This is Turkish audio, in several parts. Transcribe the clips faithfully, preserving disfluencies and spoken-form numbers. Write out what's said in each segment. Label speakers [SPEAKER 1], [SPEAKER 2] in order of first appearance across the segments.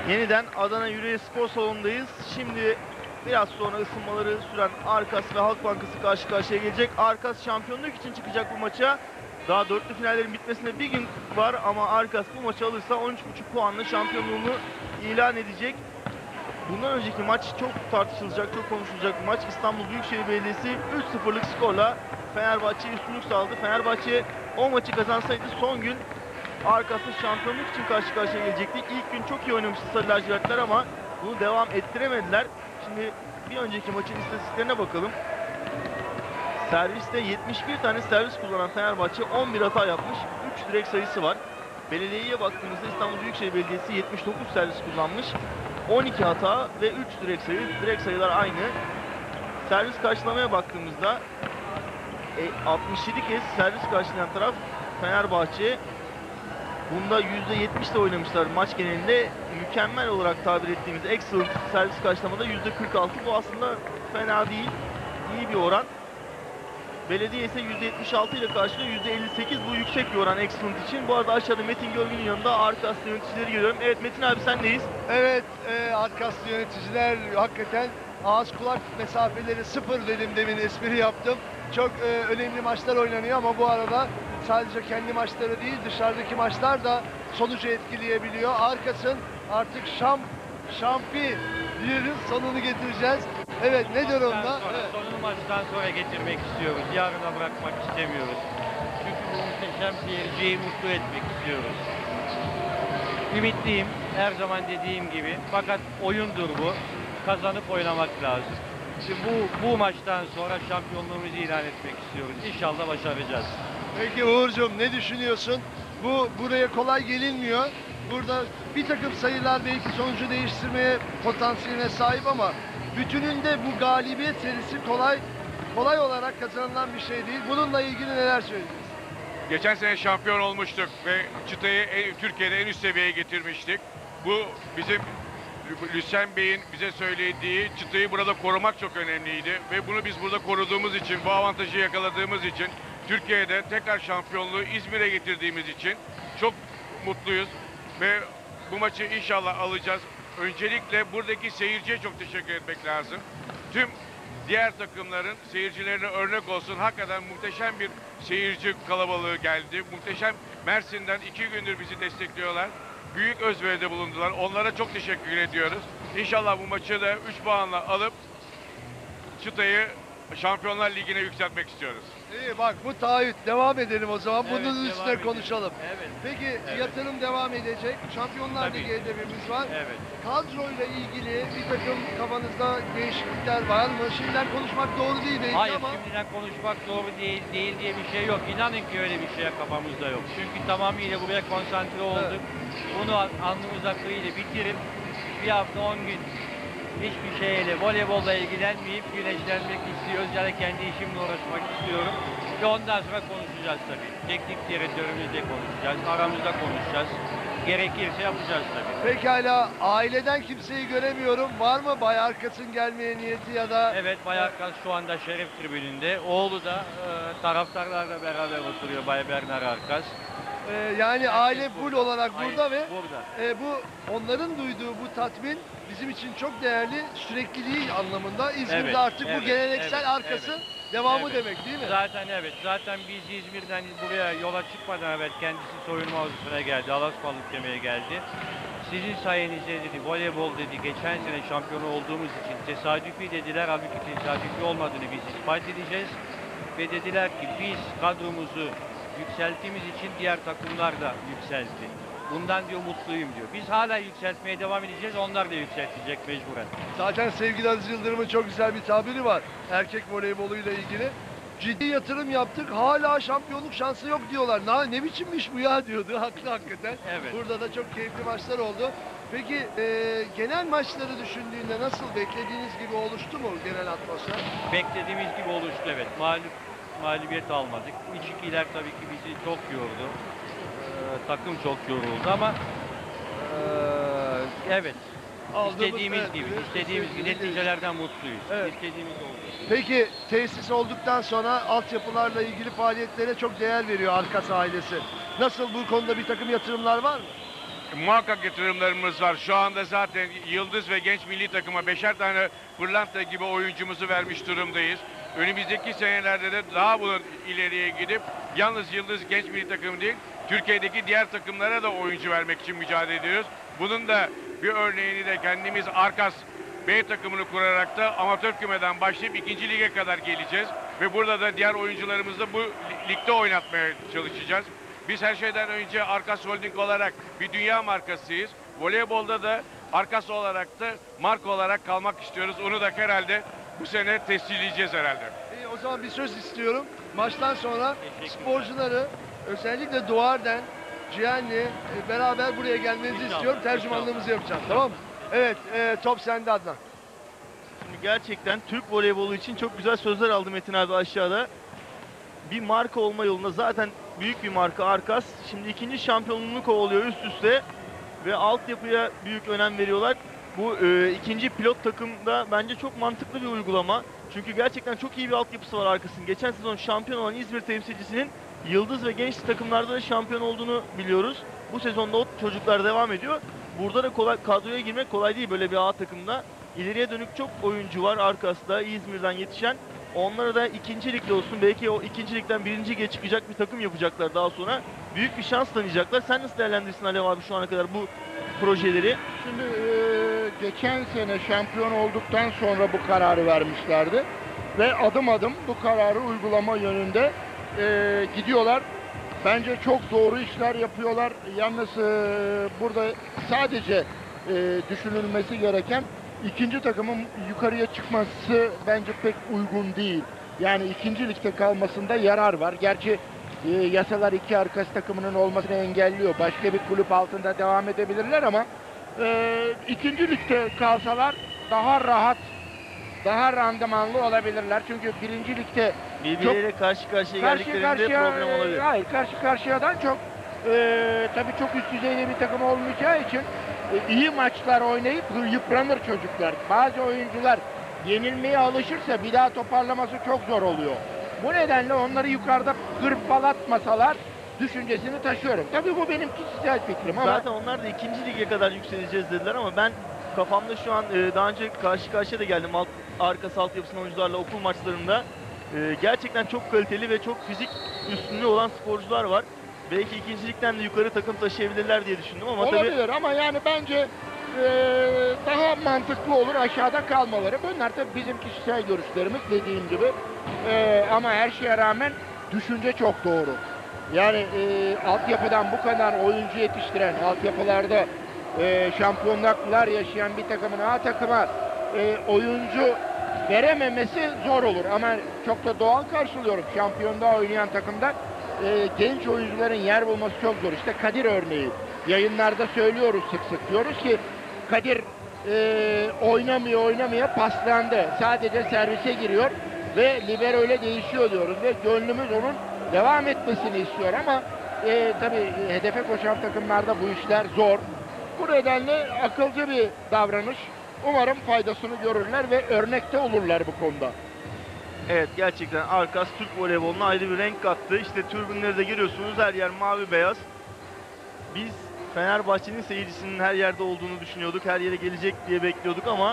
[SPEAKER 1] Yeniden Adana Yüreği Spor Salonu'ndayız. Şimdi biraz sonra ısınmaları süren Arkas ve Halk Bankası karşı karşıya gelecek. Arkas şampiyonluk için çıkacak bu maça. Daha dörtlü finallerin bitmesine bir gün var ama Arkas bu maçı alırsa on üç buçuk puanla şampiyonluğunu ilan edecek. Bundan önceki maç çok tartışılacak, çok konuşulacak bir maç. İstanbul Büyükşehir Belediyesi üç sıfırlık skorla Fenerbahçe'ye üstünlük sağladı. Fenerbahçe o maçı kazansaydı son gün Arkas'ın şampiyonluk için karşı karşıya gelecekti. İlk gün çok iyi oynamıştı Sarı Lacivertler ama bunu devam ettiremediler. Şimdi bir önceki maçın istatistiklerine bakalım. Serviste yetmiş bir tane servis kullanan Fenerbahçe on bir hata yapmış. üç direk sayısı var. Belediyeye baktığımızda İstanbul Büyükşehir Belediyesi yetmiş dokuz servis kullanmış. on iki hata ve üç direk sayı. Direk sayılar aynı. Servis karşılamaya baktığımızda e, altmış yedi kez servis karşılayan taraf Fenerbahçe. Bunda yüzde yetmiş de oynamışlar maç genelinde. Mükemmel olarak tabir ettiğimiz excellent servis karşılamada yüzde kırk altı. Bu aslında fena değil. İyi bir oran. Belediye ise yüzde yetmiş altı ile karşılıyor. yüzde elli sekiz bu yüksek bir oran excellent için. Bu arada aşağıda Metin Görgün'ün yanında Arkas'ta yöneticileri görüyorum. Evet Metin abi sendeyiz.
[SPEAKER 2] Evet e, Arkas'ta yöneticiler hakikaten ağız kulak mesafeleri sıfır dedim, demin espri yaptım. Çok e, önemli maçlar oynanıyor ama bu arada sadece kendi maçları değil dışarıdaki maçlar da sonucu etkileyebiliyor. Arkas'ın artık şamp, şampi diyoruz, sonunu getireceğiz. Evet ne durumda?
[SPEAKER 3] Sonra,
[SPEAKER 2] Evet.
[SPEAKER 3] Sonunu maçtan sonra getirmek istiyoruz. Yarına bırakmak istemiyoruz. Çünkü bu muhteşem seyirciyi mutlu etmek istiyoruz. Ümitliyim. Her zaman dediğim gibi. Fakat oyundur bu. Kazanıp oynamak lazım. Şimdi bu, bu maçtan sonra şampiyonluğumuzu ilan etmek istiyoruz. İnşallah başaracağız.
[SPEAKER 2] Peki Uğur'cum ne düşünüyorsun? Bu buraya kolay gelinmiyor. Burada bir takım sayılar belki sonucu değiştirmeye potansiyeline sahip ama bütününde bu galibiyet serisi kolay kolay olarak kazanılan bir şey değil. Bununla ilgili neler söyleyeceksiniz?
[SPEAKER 4] Geçen sene şampiyon olmuştuk ve çıtayı en- Türkiye'de en üst seviyeye getirmiştik. Bu bizim Lüsen Bey'in bize söylediği çıtayı burada korumak çok önemliydi ve bunu biz burada koruduğumuz için, bu avantajı yakaladığımız için, Türkiye'de tekrar şampiyonluğu İzmir'e getirdiğimiz için çok mutluyuz ve bu maçı inşallah alacağız. Öncelikle buradaki seyirciye çok teşekkür etmek lazım. Tüm diğer takımların seyircilerine örnek olsun. Hakikaten muhteşem bir seyirci kalabalığı geldi. Muhteşem, Mersin'den iki gündür bizi destekliyorlar. Büyük özveride bulundular. Onlara çok teşekkür ediyoruz. İnşallah bu maçı da üç puanla alıp çıtayı Şampiyonlar Ligi'ne yükseltmek istiyoruz.
[SPEAKER 2] İyi bak bu taahhüt. Devam edelim o zaman.
[SPEAKER 3] Evet,
[SPEAKER 2] Bunun
[SPEAKER 3] devam
[SPEAKER 2] üstüne
[SPEAKER 3] edelim.
[SPEAKER 2] konuşalım.
[SPEAKER 3] Evet.
[SPEAKER 2] Peki
[SPEAKER 3] Evet.
[SPEAKER 2] yatırım devam edecek. Şampiyonlar
[SPEAKER 3] Tabii.
[SPEAKER 2] Ligi hedefimiz var.
[SPEAKER 3] Evet.
[SPEAKER 2] Kadroyla ilgili bir takım kafanızda değişiklikler var mı? Şimdiden konuşmak doğru değil belki
[SPEAKER 3] Hayır,
[SPEAKER 2] ama
[SPEAKER 3] şimdiden konuşmak doğru değil, değil diye bir şey yok. İnanın ki öyle bir şeye kafamızda yok. Çünkü tamamıyla buraya konsantre olduk. Bunu alnımıza kıyıyla bitirip bir hafta on gün hiçbir şeyle, voleybolla ilgilenmeyip güneşlenmek istiyoruz. Yani kendi işimle uğraşmak istiyorum. Ve ondan sonra konuşacağız tabii. Teknik direktörümüzle konuşacağız, aramızda konuşacağız. Gerekirse yapacağız tabii.
[SPEAKER 2] pekala aileden kimseyi göremiyorum. Var mı Bay Arkas'ın gelmeye niyeti ya da
[SPEAKER 3] Evet, Bayarkas şu anda şeref tribününde. Oğlu da e, taraftarlarla beraber oturuyor, Bay Bernard Arkas.
[SPEAKER 2] e, yani aile full
[SPEAKER 3] burada.
[SPEAKER 2] olarak
[SPEAKER 3] Hayır,
[SPEAKER 2] burada ve
[SPEAKER 3] burada.
[SPEAKER 2] e, bu onların duyduğu bu tatmin bizim için çok değerli, sürekliliği anlamında. İzmir'de
[SPEAKER 3] Evet,
[SPEAKER 2] artık bu
[SPEAKER 3] evet,
[SPEAKER 2] geleneksel
[SPEAKER 3] evet,
[SPEAKER 2] arkası
[SPEAKER 3] evet.
[SPEAKER 2] devamı
[SPEAKER 3] Evet.
[SPEAKER 2] demek değil mi?
[SPEAKER 3] Zaten evet. Zaten biz İzmir'den buraya yola çıkmadan evet kendisi soyunma havuzuna geldi. Alaspalık yemeye geldi. Sizin sayenizde dedi, voleybol dedi, geçen sene şampiyonu olduğumuz için tesadüfi dediler. Halbuki tesadüfi olmadığını biz ispat edeceğiz. Ve dediler ki biz kadromuzu yükselttiğimiz için diğer takımlar da yükseltti. Bundan diyor mutluyum diyor. Biz hala yükseltmeye devam edeceğiz. Onlar da yükseltecek mecburen.
[SPEAKER 2] Zaten sevgili Aziz Yıldırım'ın çok güzel bir tabiri var. Erkek voleyboluyla ilgili. Ciddi yatırım yaptık. Hala şampiyonluk şansı yok diyorlar. Ne, ne biçimmiş bu ya diyordu. Haklı hakikaten.
[SPEAKER 3] Evet.
[SPEAKER 2] Burada da çok keyifli maçlar oldu. Peki e, genel maçları düşündüğünde nasıl, beklediğiniz gibi oluştu mu genel atmosfer?
[SPEAKER 3] Beklediğimiz gibi oluştu evet. Mağlup, mağlubiyet almadık. üç ikiler tabii ki bizi çok yordu. Ee, takım çok yoruldu ama ee, evet.
[SPEAKER 2] Aldığımız-
[SPEAKER 3] istediğimiz
[SPEAKER 2] evet,
[SPEAKER 3] gibi,
[SPEAKER 2] evet,
[SPEAKER 3] istediğimiz gibi
[SPEAKER 2] istediğimiz-
[SPEAKER 3] neticelerden mutluyuz.
[SPEAKER 2] Evet.
[SPEAKER 3] İstediğimiz oldu.
[SPEAKER 2] Peki tesis olduktan sonra altyapılarla ilgili faaliyetlere çok değer veriyor Arkas ailesi. Nasıl, bu konuda bir takım yatırımlar var mı?
[SPEAKER 4] muhakkak yatırımlarımız var. Şu anda zaten Yıldız ve Genç Milli Takıma beşer tane pırlanta gibi oyuncumuzu vermiş durumdayız. Önümüzdeki senelerde de daha bunun ileriye gidip yalnız Yıldız Genç Milli Takımı değil, Türkiye'deki diğer takımlara da oyuncu vermek için mücadele ediyoruz. Bunun da bir örneğini de kendimiz Arkas B takımını kurarak da amatör kümeden başlayıp ikinci lige kadar geleceğiz. Ve burada da diğer oyuncularımızı da bu ligde oynatmaya çalışacağız. Biz her şeyden önce Arkas Holding olarak bir dünya markasıyız. Voleybolda da Arkas olarak da marka olarak kalmak istiyoruz. Onu da herhalde bu sene tescilleyeceğiz herhalde.
[SPEAKER 2] İyi, o zaman bir söz istiyorum. Maçtan sonra sporcuları özellikle Doğar'den, Cihan'le e, beraber buraya gelmenizi
[SPEAKER 1] İnşallah,
[SPEAKER 2] istiyorum. Tercümanlığımızı yapacağım. Tamam mı? Evet, e, top sende Adnan.
[SPEAKER 1] Şimdi gerçekten Türk voleybolu için çok güzel sözler aldı Metin abi aşağıda. Bir marka olma yolunda zaten büyük bir marka Arkas. Şimdi ikinci şampiyonluğunu kovalıyor üst üste ve altyapıya büyük önem veriyorlar. Bu e, ikinci pilot takımda bence çok mantıklı bir uygulama. Çünkü gerçekten çok iyi bir altyapısı var Arkas'ın. Geçen sezon şampiyon olan İzmir temsilcisinin Yıldız ve genç takımlarda da şampiyon olduğunu biliyoruz. Bu sezonda o çocuklar devam ediyor. Burada da kolay, kadroya girmek kolay değil böyle bir A takımda. İleriye dönük çok oyuncu var Arkas'ta İzmir'den yetişen. Onlara da ikinci ligde olsun belki o ikinci ligden birinci lige çıkacak bir takım yapacaklar daha sonra. Büyük bir şans tanıyacaklar. Sen nasıl değerlendirirsin Alev abi şu ana kadar bu projeleri?
[SPEAKER 5] Şimdi e, geçen sene şampiyon olduktan sonra bu kararı vermişlerdi. Ve adım adım bu kararı uygulama yönünde e, gidiyorlar. Bence çok doğru işler yapıyorlar. Yalnız e, burada sadece e, düşünülmesi gereken ikinci takımın yukarıya çıkması bence pek uygun değil. Yani ikinci ligde kalmasında yarar var. Gerçi e, yasalar iki Arkas takımının olmasını engelliyor. Başka bir kulüp altında devam edebilirler ama e, ikinci ligde kalsalar daha rahat, daha randımanlı olabilirler. Çünkü birinci ligde
[SPEAKER 1] Birbirleriyle karşı karşıya
[SPEAKER 5] karşı
[SPEAKER 1] geldiklerinde
[SPEAKER 5] karşıya,
[SPEAKER 1] problem olabilir.
[SPEAKER 5] e, hayır, karşı karşıyadan çok e, tabii çok üst düzeyde bir takım olmayacağı için e, iyi maçlar oynayıp yıpranır çocuklar. Bazı oyuncular yenilmeye alışırsa bir daha toparlaması çok zor oluyor. Bu nedenle onları yukarıda hırpalatmasalar düşüncesini taşıyorum. Tabii bu benim kişisel fikrim ama
[SPEAKER 1] Zaten onlar da ikinci lige kadar yükseleceğiz dediler ama ben kafamda şu an e, daha önce karşı karşıya da geldim alt, Arkas altyapısının oyuncularla okul maçlarında. E, gerçekten çok kaliteli ve çok fizik üstünlüğü olan sporcular var. Belki ikincilikten de yukarı takım taşıyabilirler diye düşündüm ama tabii
[SPEAKER 5] olabilir ama yani bence e, daha mantıklı olur aşağıda kalmaları. Bunlar tabii bizim kişisel görüşlerimiz dediğim gibi. E, ama her şeye rağmen düşünce çok doğru. Yani e, altyapıdan bu kadar oyuncu yetiştiren, altyapılarda e, şampiyonluklar yaşayan bir takımın A takıma e, oyuncu verememesi zor olur. Ama çok da doğal karşılıyorum. Şampiyonluğa oynayan takımda e, genç oyuncuların yer bulması çok zor. İşte Kadir örneği. Yayınlarda söylüyoruz sık sık. Diyoruz ki Kadir e, oynamıyor oynamıyor paslandı. Sadece servise giriyor ve libero öyle değişiyor diyoruz. Ve gönlümüz onun devam etmesini istiyor ama e, tabii hedefe koşan takımlarda bu işler zor. Bu nedenle akılcı bir davranış. Umarım faydasını görürler ve örnekte olurlar bu konuda.
[SPEAKER 1] evet gerçekten Arkas Türk voleyboluna ayrı bir renk kattı. İşte tribünlere de giriyorsunuz her yer mavi beyaz. Biz Fenerbahçe'nin seyircisinin her yerde olduğunu düşünüyorduk. Her yere gelecek diye bekliyorduk ama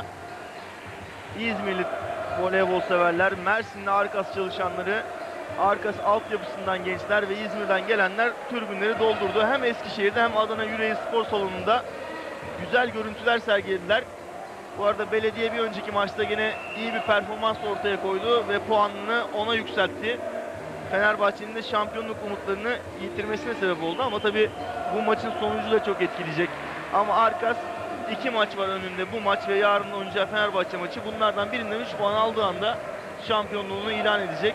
[SPEAKER 1] İzmirli voleybol severler, Mersinli Arkas çalışanları, Arkas altyapısından gençler ve İzmir'den gelenler tribünleri doldurdu. Hem Eskişehir'de hem Adana Yüreğir Spor Salonu'nda güzel görüntüler sergilediler. Bu arada belediye bir önceki maçta yine iyi bir performans ortaya koydu ve puanını ona yükseltti. Fenerbahçe'nin de şampiyonluk umutlarını yitirmesine sebep oldu ama tabii bu maçın sonucu da çok etkileyecek. Ama Arkas iki maç var önünde, bu maç ve yarın oynayacağı Fenerbahçe maçı. Bunlardan birinden üç puan aldığı anda şampiyonluğunu ilan edecek.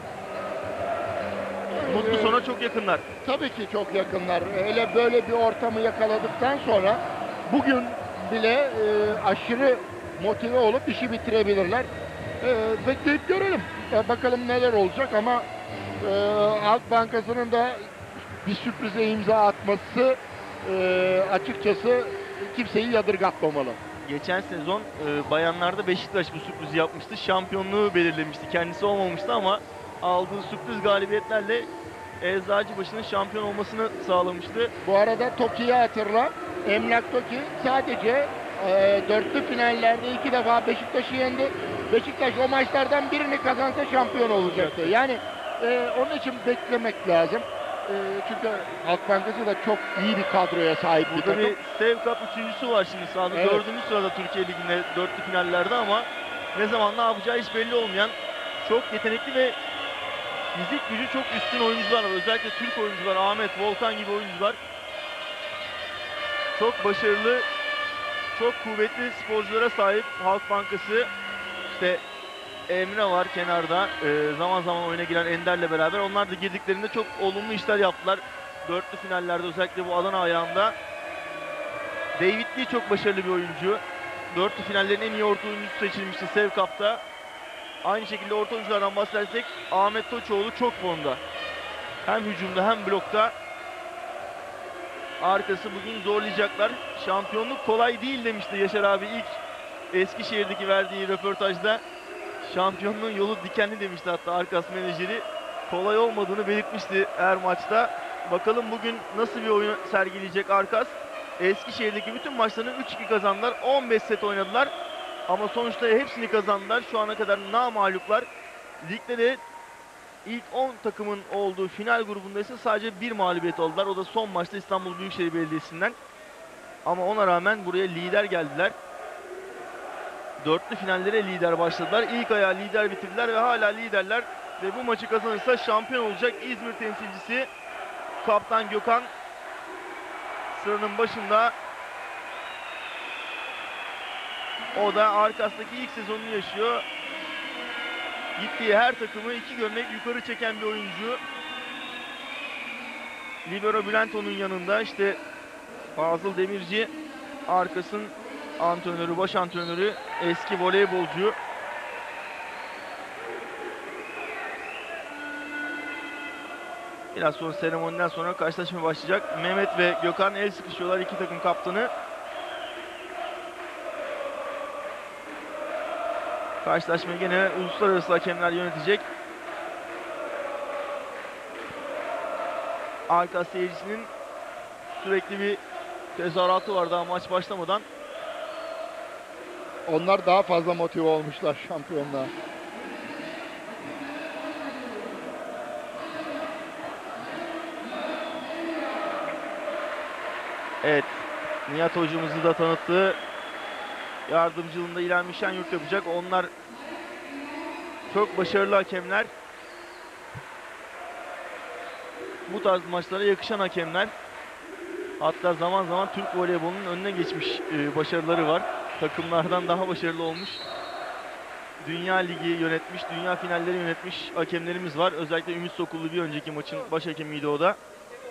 [SPEAKER 1] Mutlu sona çok yakınlar.
[SPEAKER 5] Tabii ki çok yakınlar. Hele böyle bir ortamı yakaladıktan sonra bugün bile e, aşırı motive olup işi bitirebilirler. E, bekleyip görelim. E, bakalım neler olacak ama e, Halk Bankası'nın da bir sürprize imza atması e, açıkçası kimseyi yadırgatmamalı.
[SPEAKER 1] Geçen sezon e, bayanlarda Beşiktaş bu sürprizi yapmıştı. Şampiyonluğu belirlemişti. Kendisi olmamıştı ama aldığı sürpriz galibiyetlerle Eczacıbaşı'nın şampiyon olmasını sağlamıştı.
[SPEAKER 5] Bu arada Toki'yi hatırla. Emlak Toki sadece e, dörtlü finallerde iki defa Beşiktaş'ı yendi. Beşiktaş o maçlardan birini kazansa şampiyon olacaktı. Yani e, onun için beklemek lazım. E, çünkü Halk Bankası da çok iyi bir kadroya sahip bir
[SPEAKER 1] Burada
[SPEAKER 5] takım.
[SPEAKER 1] bir Sev Cup üçüncüsü var şimdi sahada.
[SPEAKER 5] Evet.
[SPEAKER 1] Dördüncü sırada Türkiye Ligi'nde dörtlü finallerde ama ne zaman ne yapacağı hiç belli olmayan çok yetenekli ve fizik gücü çok üstün oyuncular var. Özellikle Türk oyuncular, Ahmet, Volkan gibi oyuncular. Çok başarılı, çok kuvvetli sporculara sahip Halk Bankası. İşte Emre var kenarda. Ee, zaman zaman oyuna giren Ender'le beraber. Onlar da girdiklerinde çok olumlu işler yaptılar. Dörtlü finallerde özellikle bu Adana ayağında. David Lee çok başarılı bir oyuncu. Dörtlü finallerin en iyi orta oyuncusu seçilmişti Sev Cup'ta. Aynı şekilde orta oyunculardan bahsedersek Ahmet Toçoğlu çok formda. Hem hücumda hem blokta. Arkası bugün zorlayacaklar. Şampiyonluk kolay değil demişti Yaşar abi ilk Eskişehir'deki verdiği röportajda. Şampiyonluğun yolu dikenli demişti hatta Arkas menajeri. Kolay olmadığını belirtmişti her maçta. Bakalım bugün nasıl bir oyun sergileyecek Arkas. Eskişehir'deki bütün maçlarını üç iki kazandılar. on beş set oynadılar. Ama sonuçta hepsini kazandılar. Şu ana kadar namağluplar. Ligde de ilk on takımın olduğu final grubunda ise sadece bir mağlubiyet oldular. O da son maçta İstanbul Büyükşehir Belediyesi'nden. Ama ona rağmen buraya lider geldiler. Dörtlü finallere lider başladılar. İlk ayağı lider bitirdiler ve hala liderler. Ve bu maçı kazanırsa şampiyon olacak İzmir temsilcisi Kaptan Gökhan sıranın başında. O da Arkas'taki ilk sezonunu yaşıyor. Gittiği her takımı iki gömlek yukarı çeken bir oyuncu. Libero Bülent yanında. İşte Fazıl Demirci Arkas'ın antrenörü, baş antrenörü, eski voleybolcu. Biraz sonra seremoniden sonra karşılaşma başlayacak. Mehmet ve Gökhan el sıkışıyorlar, iki takım kaptanı. Karşılaşmayı gene uluslararası hakemler yönetecek. Arka seyircisinin sürekli bir tezahüratı var daha maç başlamadan.
[SPEAKER 5] Onlar daha fazla motive olmuşlar şampiyonluğa.
[SPEAKER 1] Evet, Nihat hocamızı da tanıttı. Yardımcılığında İlhan Şenyurt yapacak. Onlar çok başarılı hakemler. Bu tarz maçlara yakışan hakemler. Hatta zaman zaman Türk voleybolunun önüne geçmiş e, başarıları var. Takımlardan daha başarılı olmuş. Dünya Ligi yönetmiş, dünya finalleri yönetmiş hakemlerimiz var. Özellikle Ümit Sokullu bir önceki maçın baş hakemiydi o da.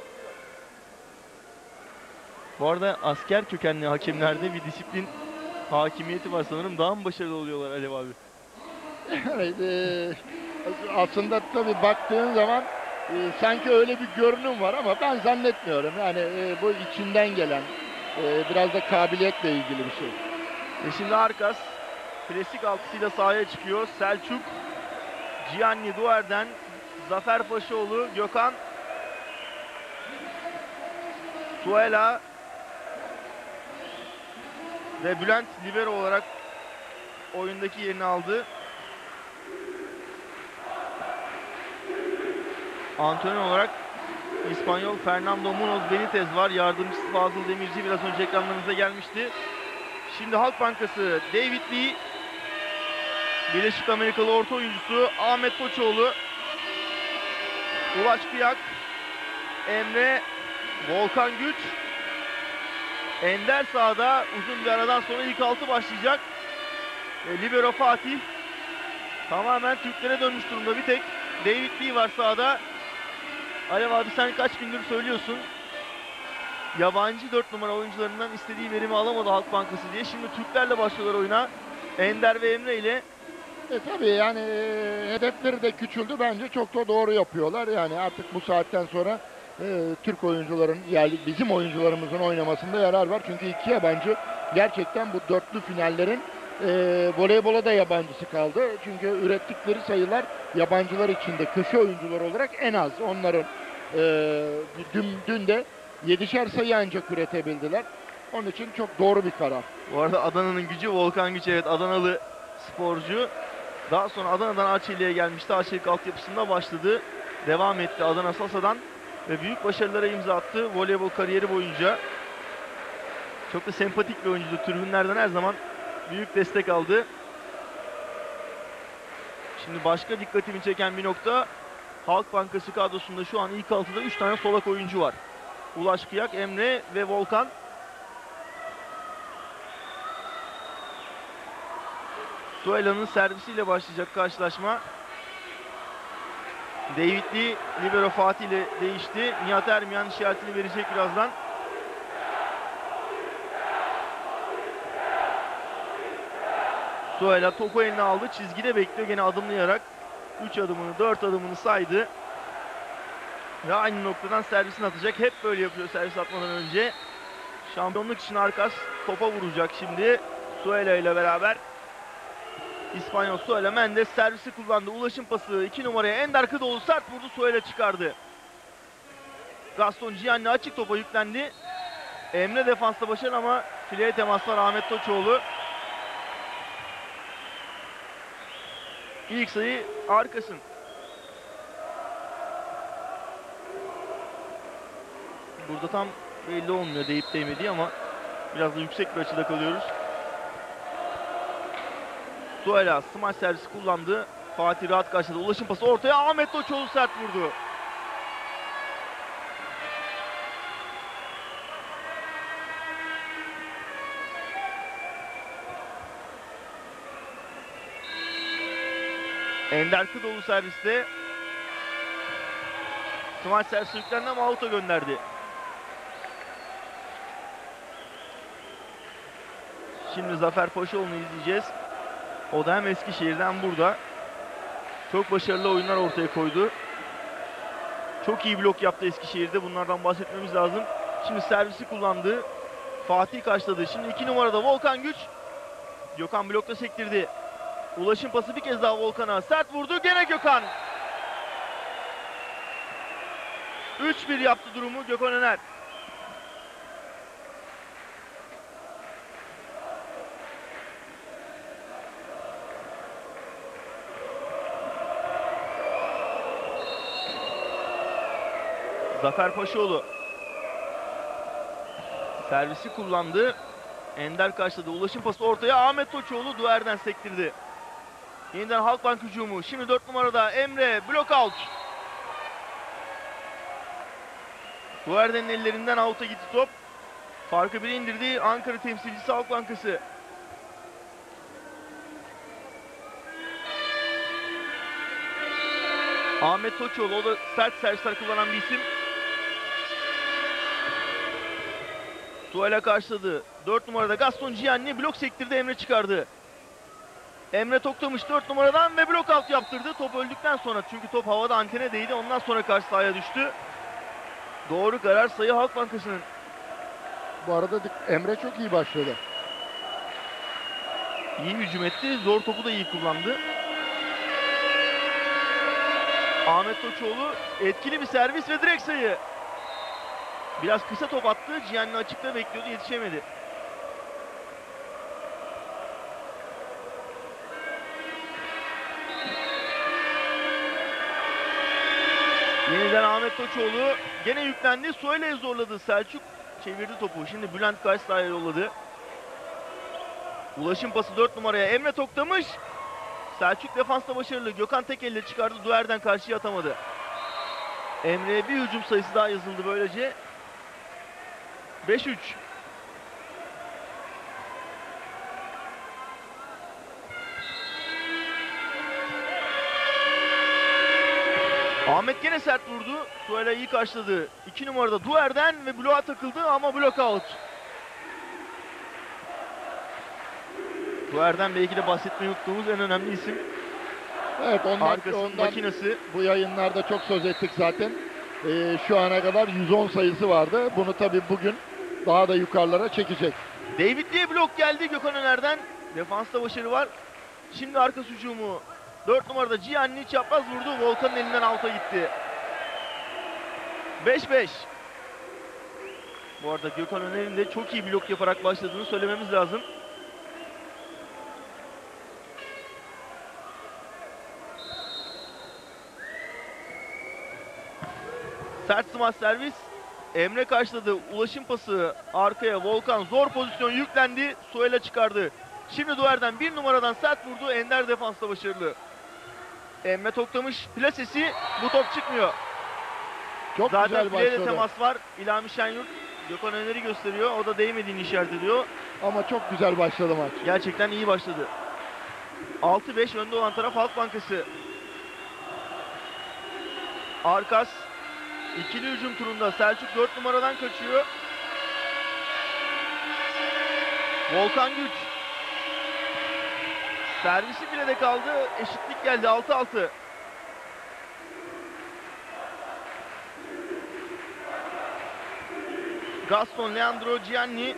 [SPEAKER 1] Bu arada asker kökenli hakemlerde bir disiplin hakimiyeti var sanırım. Daha mı başarılı oluyorlar Alev abi?
[SPEAKER 5] Evet, e, aslında tabii baktığın zaman e, sanki öyle bir görünüm var ama ben zannetmiyorum. Yani e, bu içinden gelen e, biraz da kabiliyetle ilgili bir şey.
[SPEAKER 1] Ve şimdi Arkas klasik altısıyla sahaya çıkıyor. Selçuk, Gianni Duer'den, Zafer Paşaoğlu, Gökhan, Suela ve Bülent libero olarak oyundaki yerini aldı. Antrenör olarak İspanyol Fernando Munoz Benitez var. Yardımcısı Fazıl Demirci biraz önce ekranlarınıza gelmişti. Şimdi Halk Bankası David Lee, Birleşik Amerikalı orta oyuncusu Ahmet Koçoğlu, Ulaş Kıyak, Emre, Volkan Güç, Ender sahada uzun bir aradan sonra ilk altı başlayacak. E, libero Fatih tamamen Türklere dönmüş durumda. Bir tek David Lee var sahada. Alev abi sen kaç gündür söylüyorsun. Yabancı dört numara oyuncularından istediği verimi alamadı Halk Bankası diye. Şimdi Türklerle başlıyorlar oyuna. Ender ve Emre ile.
[SPEAKER 5] E tabii yani e, hedefleri de küçüldü. Bence çok da doğru yapıyorlar. Yani artık bu saatten sonra e, Türk oyuncuların, yani bizim oyuncularımızın oynamasında yarar var. Çünkü iki yabancı gerçekten bu dörtlü finallerin e, voleybola da yabancısı kaldı. Çünkü ürettikleri sayılar yabancılar içinde köşe oyuncular olarak en az. Onların e, dün, dün de yedişer sayı ancak üretebildiler. Onun için çok doğru bir karar.
[SPEAKER 1] Bu arada Adana'nın gücü Volkan Güç, evet, Adanalı sporcu. Daha sonra Adana'dan Arçelik'e gelmişti. Arçelik altyapısında başladı. Devam etti Adana Sasa'dan ve büyük başarılara imza attı voleybol kariyeri boyunca. Çok da sempatik bir oyuncuydu. Tribünlerden her zaman büyük destek aldı. Şimdi başka dikkatimi çeken bir nokta, Halk Bankası kadrosunda şu an ilk altıda üç tane solak oyuncu var. Ulaş Kıyak, Emre ve Volkan. Suela'nın servisiyle başlayacak karşılaşma. David Lee, libero Fatih ile değişti. Nihat Ermiyan işaretini verecek birazdan. Suela topu eline aldı. Çizgide bekliyor. Gene adımlayarak üç adımını, dört adımını saydı. Ve aynı noktadan servisini atacak. Hep böyle yapıyor servis atmadan önce. Şampiyonluk için Arkas topa vuracak şimdi. Suela ile beraber. İspanyol Suela Mendes servisi kullandı. Ulaşım pası iki numaraya Ender Kıdoğlu sert vurdu. Suela çıkardı. Gaston Gianni açık topa yüklendi. Emre defansta başarılı ama fileye temaslar Ahmet Toçoğlu. İlk sayı Arkas'ın. Burada tam belli olmuyor deyip değmediği ama biraz da yüksek bir açıda kalıyoruz. Suela smaç servisi kullandı. Fatih rahat karşıladı. Ulaşım pası ortaya. Ahmet Toçoğlu sert vurdu. Ender Kıdoğlu serviste. Smaç servisi yüklendi ama out'a gönderdi. Şimdi Zafer Paşaoğlu'nu izleyeceğiz. O da hem Eskişehir'den burada. Çok başarılı oyunlar ortaya koydu. Çok iyi blok yaptı Eskişehir'de. Bunlardan bahsetmemiz lazım. Şimdi servisi kullandı. Fatih karşıladı. Şimdi iki numarada Volkan Güç. Gökhan blokta sektirdi. Ulaşım pası bir kez daha Volkan'a. Sert vurdu. Gene Gökhan. üç bir yaptı durumu Gökhan Öner. Zafer Paşaoğlu servisi kullandı. Ender karşıladı. Ulaşım pası ortaya. Ahmet Toçoğlu duvardan sektirdi. Yeniden Halkbank hücumu. Şimdi dört numarada Emre blok out. Duvarden'in ellerinden out'a gitti top. Farkı bir indirdi. Ankara temsilcisi Halk Bankası. Ahmet Toçoğlu, o da sert servisler kullanan bir isim. Suela karşıladı. dört numarada Gaston Gianni blok sektirdi. Emre çıkardı. Emre toklamış dört numaradan ve blok out yaptırdı. Top öldükten sonra, çünkü top havada antene değdi. Ondan sonra karşı sahaya düştü. Doğru karar, sayı Halk Bankası'nın.
[SPEAKER 5] Bu arada Emre çok iyi başladı.
[SPEAKER 1] İyi hücum etti. Zor topu da iyi kullandı. Ahmet Toçoğlu etkili bir servis ve direkt sayı. Biraz kısa top attı. Gianni açıkta bekliyordu. Yetişemedi. Yeniden Ahmet Toçoğlu gene yüklendi. Suela'ya zorladı. Selçuk çevirdi topu. Şimdi Bülent karşı sahaya yolladı. Ulaşım pası dört numaraya. Emre toklamış. Selçuk defansta başarılı. Gökhan tek elle çıkardı. Duerden karşıya atamadı. Emre'ye bir hücum sayısı daha yazıldı böylece. beş üç. Ahmet gene sert vurdu. Suela iyi karşıladı. iki numarada Duerden ve bloğa takıldı ama blok out. Duerden belki de bahsetmeyi unuttuğumuz en önemli isim.
[SPEAKER 5] Evet, ondan,
[SPEAKER 1] Arkasının
[SPEAKER 5] ondan
[SPEAKER 1] makinesi.
[SPEAKER 5] bu yayınlarda çok söz ettik zaten. Ee, şu ana kadar yüz on sayısı vardı. Bunu tabii bugün daha da yukarılara çekecek.
[SPEAKER 1] David diye blok geldi Gökhan Öner'den. Defansta başarı var. Şimdi arka hücumu. dört numarada Gianni çapraz vurdu. Volkan'ın elinden out'a gitti. beş beş. Bu arada Gökhan Öner'in de çok iyi blok yaparak başladığını söylememiz lazım. Sert smaç servis. Emre karşıladı. Ulaşım pası arkaya. Volkan zor pozisyon yüklendi. Suela çıkardı. Şimdi duvardan bir numaradan sert vurdu. Ender defansta başarılı. Emre toklamış plasesi. Bu top çıkmıyor.
[SPEAKER 5] Çok
[SPEAKER 1] Zaten
[SPEAKER 5] güzel
[SPEAKER 1] fileye de
[SPEAKER 5] başladı.
[SPEAKER 1] temas var. İlhami Şenyurt Gökhan Öner'i gösteriyor. O da değmediğini işaret ediyor.
[SPEAKER 5] Ama çok güzel başladı maç.
[SPEAKER 1] Gerçekten iyi başladı. altı beş önde olan taraf Halk Bankası. Arkas ikili hücum turunda Selçuk dört numaradan kaçıyor. Volkan Güç. Servisi filede kaldı. Eşitlik geldi altı altı. Gaston Leandro Gianni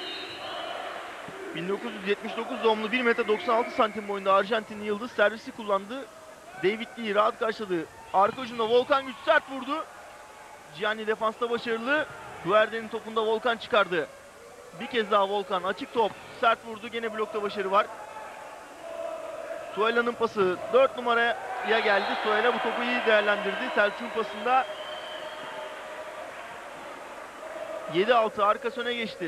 [SPEAKER 1] bin dokuz yüz yetmiş dokuz doğumlu bir metre doksan altı santim boyunda Arjantinli yıldız servisi kullandı. David Lee rahat karşıladı. Arka ucunda Volkan Güç sert vurdu. Gianni defansta başarılı. Duerden'in topunda Volkan çıkardı. Bir kez daha Volkan açık top sert vurdu. Gene blokta başarı var. Suela'nın pası dört numaraya geldi. Suela bu topu iyi değerlendirdi. Selçuk'un pasında yedi altı arkası öne geçti.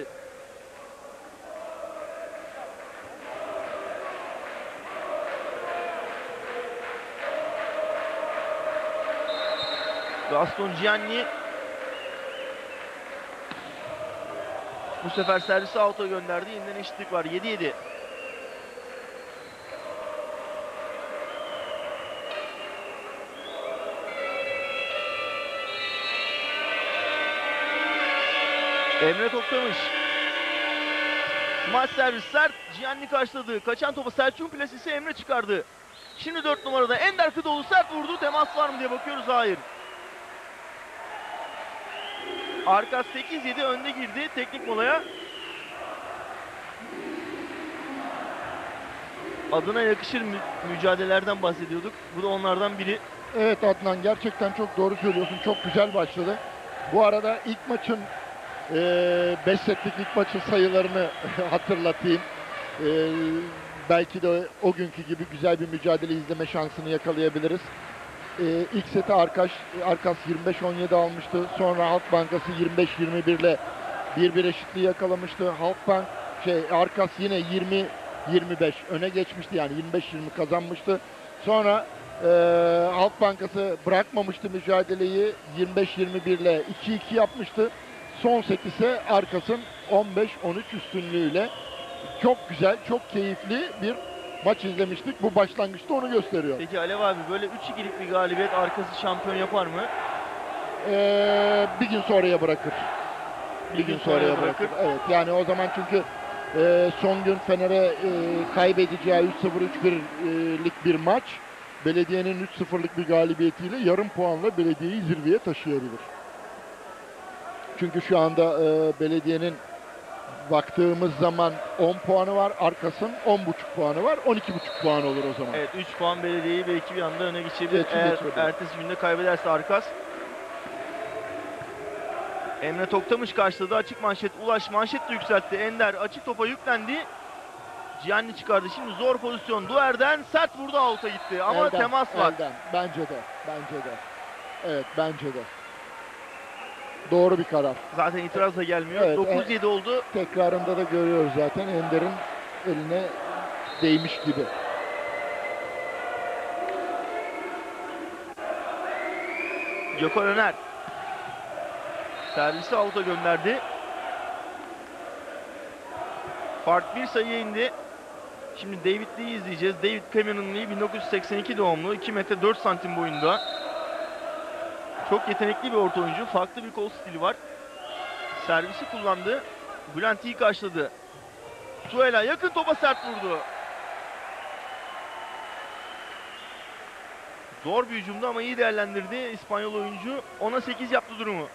[SPEAKER 1] Gaston Gianni bu sefer servisi out'a gönderdi. Yeniden eşitlik var. yedi yedi. Emre toplamış. Smaç servis sert. Gianni karşıladı. Kaçan topu Selçuk'un plasesi Emre çıkardı. Şimdi dört numarada Ender Kıdoğlu sert vurdu. Temas var mı diye bakıyoruz. Hayır. Arkas sekiz yedi önde girdi teknik molaya. Adına yakışır mü mücadelelerden bahsediyorduk. Bu da onlardan biri.
[SPEAKER 5] Evet Adnan, gerçekten çok doğru söylüyorsun. Çok güzel başladı. Bu arada ilk maçın beş setlik ilk maçın sayılarını hatırlatayım. E, belki de o günkü gibi güzel bir mücadele izleme şansını yakalayabiliriz. E, ilk seti Arkas, Arkas yirmi beş on yedi almıştı. Sonra Halk Bankası yirmi beş yirmi bir ile bir bir eşitliği yakalamıştı. Halkbank şey Arkas yine yirmi yirmi beş öne geçmişti, yani yirmi beş yirmi kazanmıştı. Sonra e, Halk Bankası bırakmamıştı mücadeleyi, yirmi beş yirmi bir ile iki iki yapmıştı. Son set ise Arkas'ın on beş on üç üstünlüğüyle çok güzel, çok keyifli bir maç izlemiştik. Bu başlangıçta onu gösteriyor.
[SPEAKER 1] Peki Alev abi, böyle üç ikilik bir galibiyet Arkas'ı şampiyon yapar mı?
[SPEAKER 5] Ee, bir gün sonraya bırakır. Bir, bir gün, gün sonraya bırakır. bırakır. Evet, yani o zaman çünkü e, son gün Fener'e e, kaybedeceği üç sıfır üç birlik bir maç, belediyenin üç sıfırlık bir galibiyetiyle yarım puanla belediyeyi zirveye taşıyabilir. Çünkü şu anda e, belediyenin baktığımız zaman on puanı var, Arkas'ın on buçuk puanı var, on iki buçuk puan olur o zaman.
[SPEAKER 1] Evet, üç puan belediyeyi belki bir anda öne geçebilir.
[SPEAKER 5] Geçin,
[SPEAKER 1] Eğer
[SPEAKER 5] geçin.
[SPEAKER 1] ertesi günde kaybederse Arkas. Emre Toktamış karşıladı. Açık manşet. Ulaş manşet de yükseltti. Ender açık topa yüklendi. Gianni çıkardı. Şimdi zor pozisyon. Duer'den sert vurdu, out'a gitti. Ama
[SPEAKER 5] elden,
[SPEAKER 1] temas var.
[SPEAKER 5] Elden. Bence de. Bence de. Evet, bence de. Doğru bir karar.
[SPEAKER 1] Zaten itiraz da gelmiyor.
[SPEAKER 5] Evet,
[SPEAKER 1] dokuz yedi oldu.
[SPEAKER 5] Tekrarında da görüyoruz zaten. Ender'in eline değmiş gibi.
[SPEAKER 1] Gökhan Öner servisi out'a gönderdi. Fark bir sayıya indi. Şimdi David Lee'yi izleyeceğiz. David Cameron Lee bin dokuz yüz seksen iki doğumlu. iki metre dört santim boyunda. Çok yetenekli bir orta oyuncu. Farklı bir kol stili var. Servisi kullandı. Bülent iyi karşıladı. Suela yakın topa sert vurdu. Zor bir hücumdu ama iyi değerlendirdi İspanyol oyuncu. ona sekiz yaptı durumu.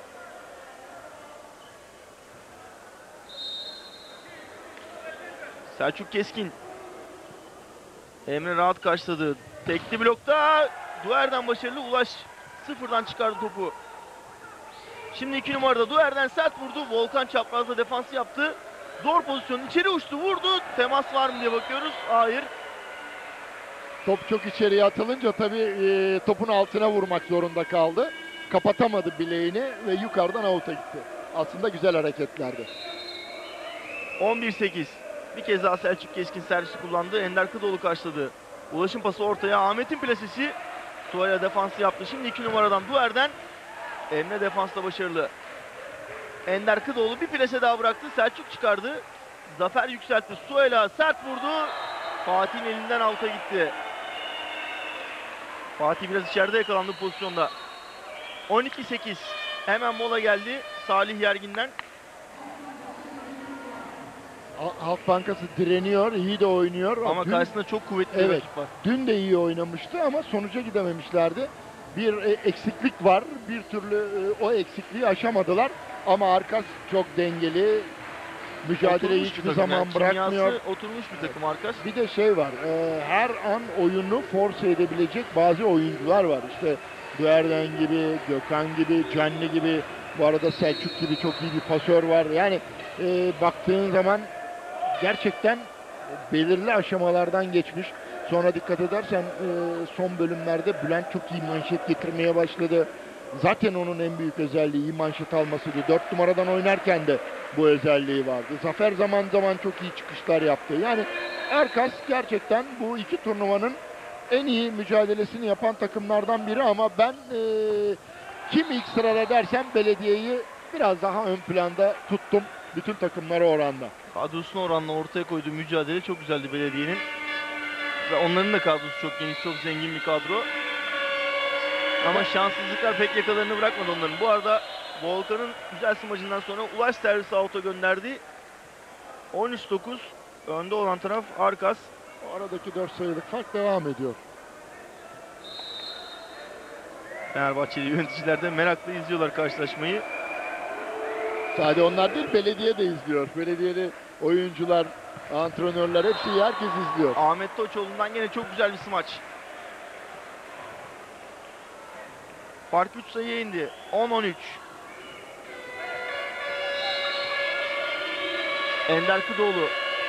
[SPEAKER 1] Selçuk Keskin. Emre rahat karşıladı. Tekli blokta Duer'den başarılı. Ulaş sıfırdan çıkardı topu. Şimdi iki numarada Duer'den sert vurdu. Volkan çaprazda defansı yaptı. Zor pozisyon. İçeri uçtu, vurdu. Temas var mı diye bakıyoruz. Hayır.
[SPEAKER 5] Top çok içeriye atılınca tabii e, topun altına vurmak zorunda kaldı. Kapatamadı bileğini ve yukarıdan avuta gitti. Aslında güzel hareketlerdi.
[SPEAKER 1] on bir sekiz. Bir kez daha Selçuk Keskin servisi kullandı. Ender Kıdoğlu karşıladı. Ulaşım pası ortaya. Ahmet'in plasesi. Suayla defansı yaptı. Şimdi iki numaradan Duer'den. Emre defansta başarılı. Ender Kıdoğlu bir plase daha bıraktı. Selçuk çıkardı. Zafer yükseltti. Suayla sert vurdu. Fatih'in elinden alta gitti. Fatih biraz içeride yakalandı pozisyonda. on iki sekiz. Hemen mola geldi Salih Yergin'den.
[SPEAKER 5] Halk Bankası direniyor, iyi de oynuyor.
[SPEAKER 1] Ama
[SPEAKER 5] Dün,
[SPEAKER 1] karşısında çok kuvvetli bir
[SPEAKER 5] evet,
[SPEAKER 1] rakip var.
[SPEAKER 5] dün de iyi oynamıştı ama sonuca gidememişlerdi. Bir e, eksiklik var, bir türlü e, o eksikliği aşamadılar. Ama Arkas çok dengeli, mücadeleyi
[SPEAKER 1] Oturmuş bir
[SPEAKER 5] hiçbir
[SPEAKER 1] takım
[SPEAKER 5] zaman
[SPEAKER 1] yani.
[SPEAKER 5] bırakmıyor.
[SPEAKER 1] Kimyası oturmuş bir takım Arkas.
[SPEAKER 5] Bir de şey var, e, her an oyunu force edebilecek bazı oyuncular var. İşte Duerden gibi, Gökhan gibi, Canli gibi, bu arada Selçuk gibi çok iyi bir pasör var. Yani e, baktığın zaman gerçekten belirli aşamalardan geçmiş. Sonra dikkat edersen e, son bölümlerde Bülent çok iyi manşet getirmeye başladı. Zaten onun en büyük özelliği iyi manşet almasıydı. dört numaradan oynarken de bu özelliği vardı. Zafer zaman zaman çok iyi çıkışlar yaptı. Yani Arkas gerçekten bu iki turnuvanın en iyi mücadelesini yapan takımlardan biri ama ben e, kim ilk sırada dersem Belediye'yi biraz daha ön planda tuttum bütün takımlara oranla.
[SPEAKER 1] Kadrosuna oranla ortaya koyduğu mücadele çok güzeldi Belediye'nin. Ve onların da kadrosu çok geniş, çok zengin bir kadro. Ama şanssızlıklar pek yakalarını bırakmadı onların. Bu arada Volkan'ın güzel smacından sonra Ulaş servisi out'a gönderdi. on üç dokuz önde olan taraf Arkas.
[SPEAKER 5] O aradaki dört sayılık fark devam ediyor.
[SPEAKER 1] Fenerbahçeli yöneticiler de merakla izliyorlar karşılaşmayı.
[SPEAKER 5] Sadece onlar değil, belediye de izliyor. Belediyeli oyuncular, antrenörler hepsi, herkes izliyor.
[SPEAKER 1] Ahmet Toçoğlu'ndan yine çok güzel bir smaç. Fark üç sayıya indi. on on üç. Ender Kıdoğlu.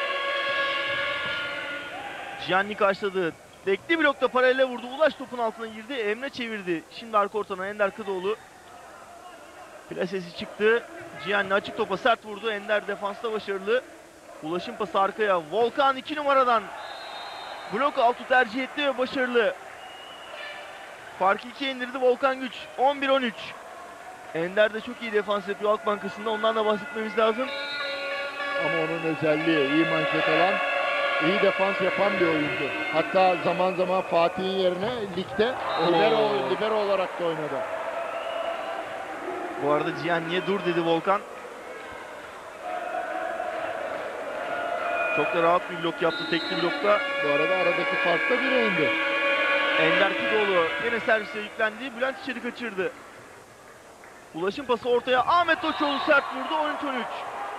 [SPEAKER 1] Gianni karşıladı. Tekli blokta paralele vurdu. Ulaş topun altına girdi. Emre çevirdi. Şimdi arka ortadan Ender Kıdoğlu. Plasesi çıktı. Gianni açık topa sert vurdu. Ender defansta başarılı. Ulaşım pası arkaya. Volkan iki numaradan blok altı tercih etti ve başarılı. Farkı ikiye indirdi Volkan Güç. on bir on üç. Ender de çok iyi defans yapıyor Halk Bankası'nda. Ondan da bahsetmemiz lazım.
[SPEAKER 5] Ama onun özelliği iyi manşet alan, iyi defans yapan bir oyuncu. Hatta zaman zaman Fatih'in yerine ligde libero, libero olarak da oynadı.
[SPEAKER 1] Bu arada Gianni'ye dur dedi Volkan. Çok da rahat bir blok yaptı tekli blokta.
[SPEAKER 5] Bu arada aradaki fark da bire indi.
[SPEAKER 1] Ender Kıdoğlu yine servise yüklendi. Bülent içeri kaçırdı. Ulaşım pası ortaya. Ahmet Toçoğlu sert vurdu. on üç on üç.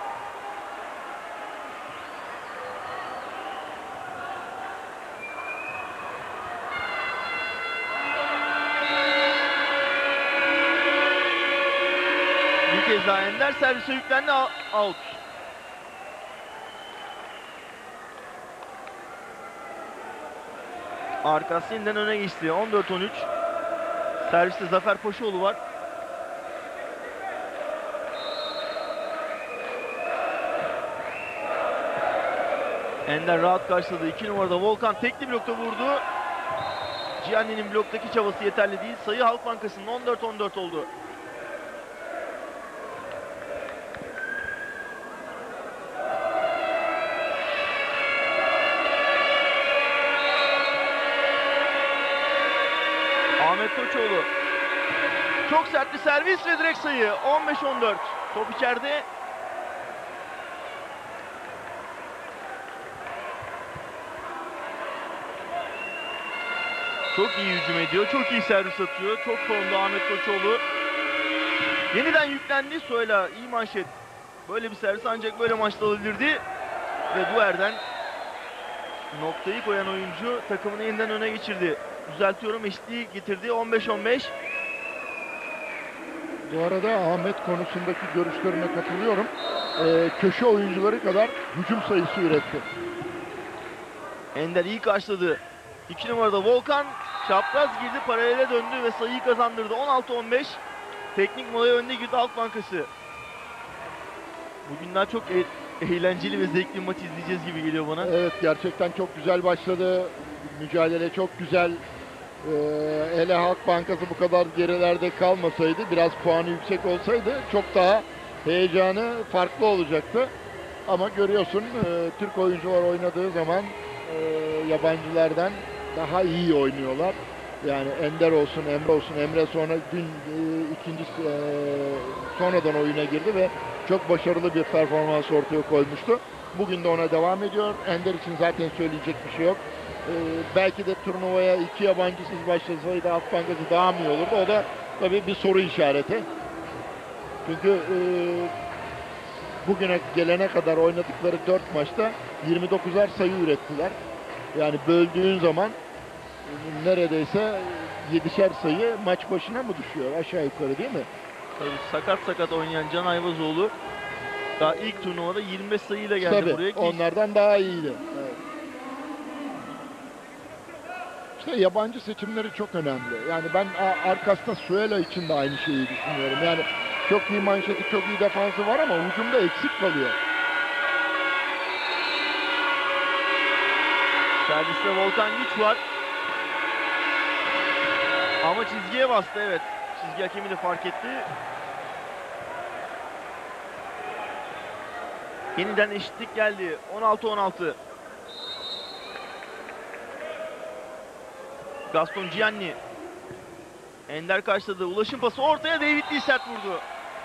[SPEAKER 1] Bir kez daha Ender servise yüklendi. Out. Arkas yeniden öne geçti. on dört on üç. Serviste Zafer Paşaoğlu var. Ender rahat karşıladı. iki numarada Volkan tekli blokta vurdu. Gianni'nin bloktaki çabası yeterli değil. Sayı Halk Bankası'nın on dört on dört oldu. Ahmet Toçoğlu. Çok sert bir servis ve direkt sayı. on beş on dört. Top içeride. Çok iyi hücum ediyor. Çok iyi servis atıyor. Çok formda Ahmet Toçoğlu. Yeniden yüklendi. Soyla iyi manşet. Böyle bir servis ancak böyle maçta alabilirdi. Ve Duer'den noktayı koyan oyuncu takımını yeniden öne geçirdi. Düzeltiyorum, eşitliği getirdi. on beş on beş.
[SPEAKER 5] Bu arada Ahmet konusundaki görüşlerine katılıyorum. Ee, köşe oyuncuları kadar hücum sayısı üretti.
[SPEAKER 1] Ender iyi karşıladı. iki numarada Volkan çapraz girdi, paralele döndü ve sayıyı kazandırdı. on altı on beş. Teknik molaya önde girdi Halk Bankası. Bugün daha çok e- eğlenceli ve zevkli bir maç izleyeceğiz gibi geliyor bana.
[SPEAKER 5] Evet, gerçekten çok güzel başladı. Mücadele çok güzel. Ee, hele Halk Bankası bu kadar gerilerde kalmasaydı, biraz puanı yüksek olsaydı çok daha heyecanı farklı olacaktı. Ama görüyorsun e, Türk oyuncular oynadığı zaman e, yabancılardan daha iyi oynuyorlar. Yani Ender olsun, Emre olsun. Emre sonra dün e, ikinci e, sonradan oyuna girdi ve çok başarılı bir performans ortaya koymuştu. Bugün de ona devam ediyor. Ender için zaten söyleyecek bir şey yok. Ee, belki de turnuvaya iki yabancısız başlasaydı Halk Bankası daha mı iyi olurdu? O da tabii bir soru işareti. Çünkü e, bugüne gelene kadar oynadıkları dört maçta yirmi dokuzar sayı ürettiler. Yani böldüğün zaman e, neredeyse yedişer sayı maç başına mı düşüyor? Aşağı yukarı değil mi?
[SPEAKER 1] Tabii sakat sakat oynayan Can Ayvazoğlu daha ilk turnuvada yirmi beş sayıyla geldi
[SPEAKER 5] Tabii,
[SPEAKER 1] buraya ki
[SPEAKER 5] onlardan daha iyiydi. Evet. İşte yabancı seçimleri çok önemli. Yani ben A- Arcas'ta Suela için de aynı şeyi düşünüyorum. Yani çok iyi manşeti, çok iyi defansı var ama hücumda eksik kalıyor.
[SPEAKER 1] serviste Volkan Güç var. Ama çizgiye bastı, evet. Çizgi hakemi de fark etti. Yeniden eşitlik geldi. on altı on altı. Gaston Gianni. Ender karşıladı. Ulaşım pası ortaya, David Lee sert vurdu.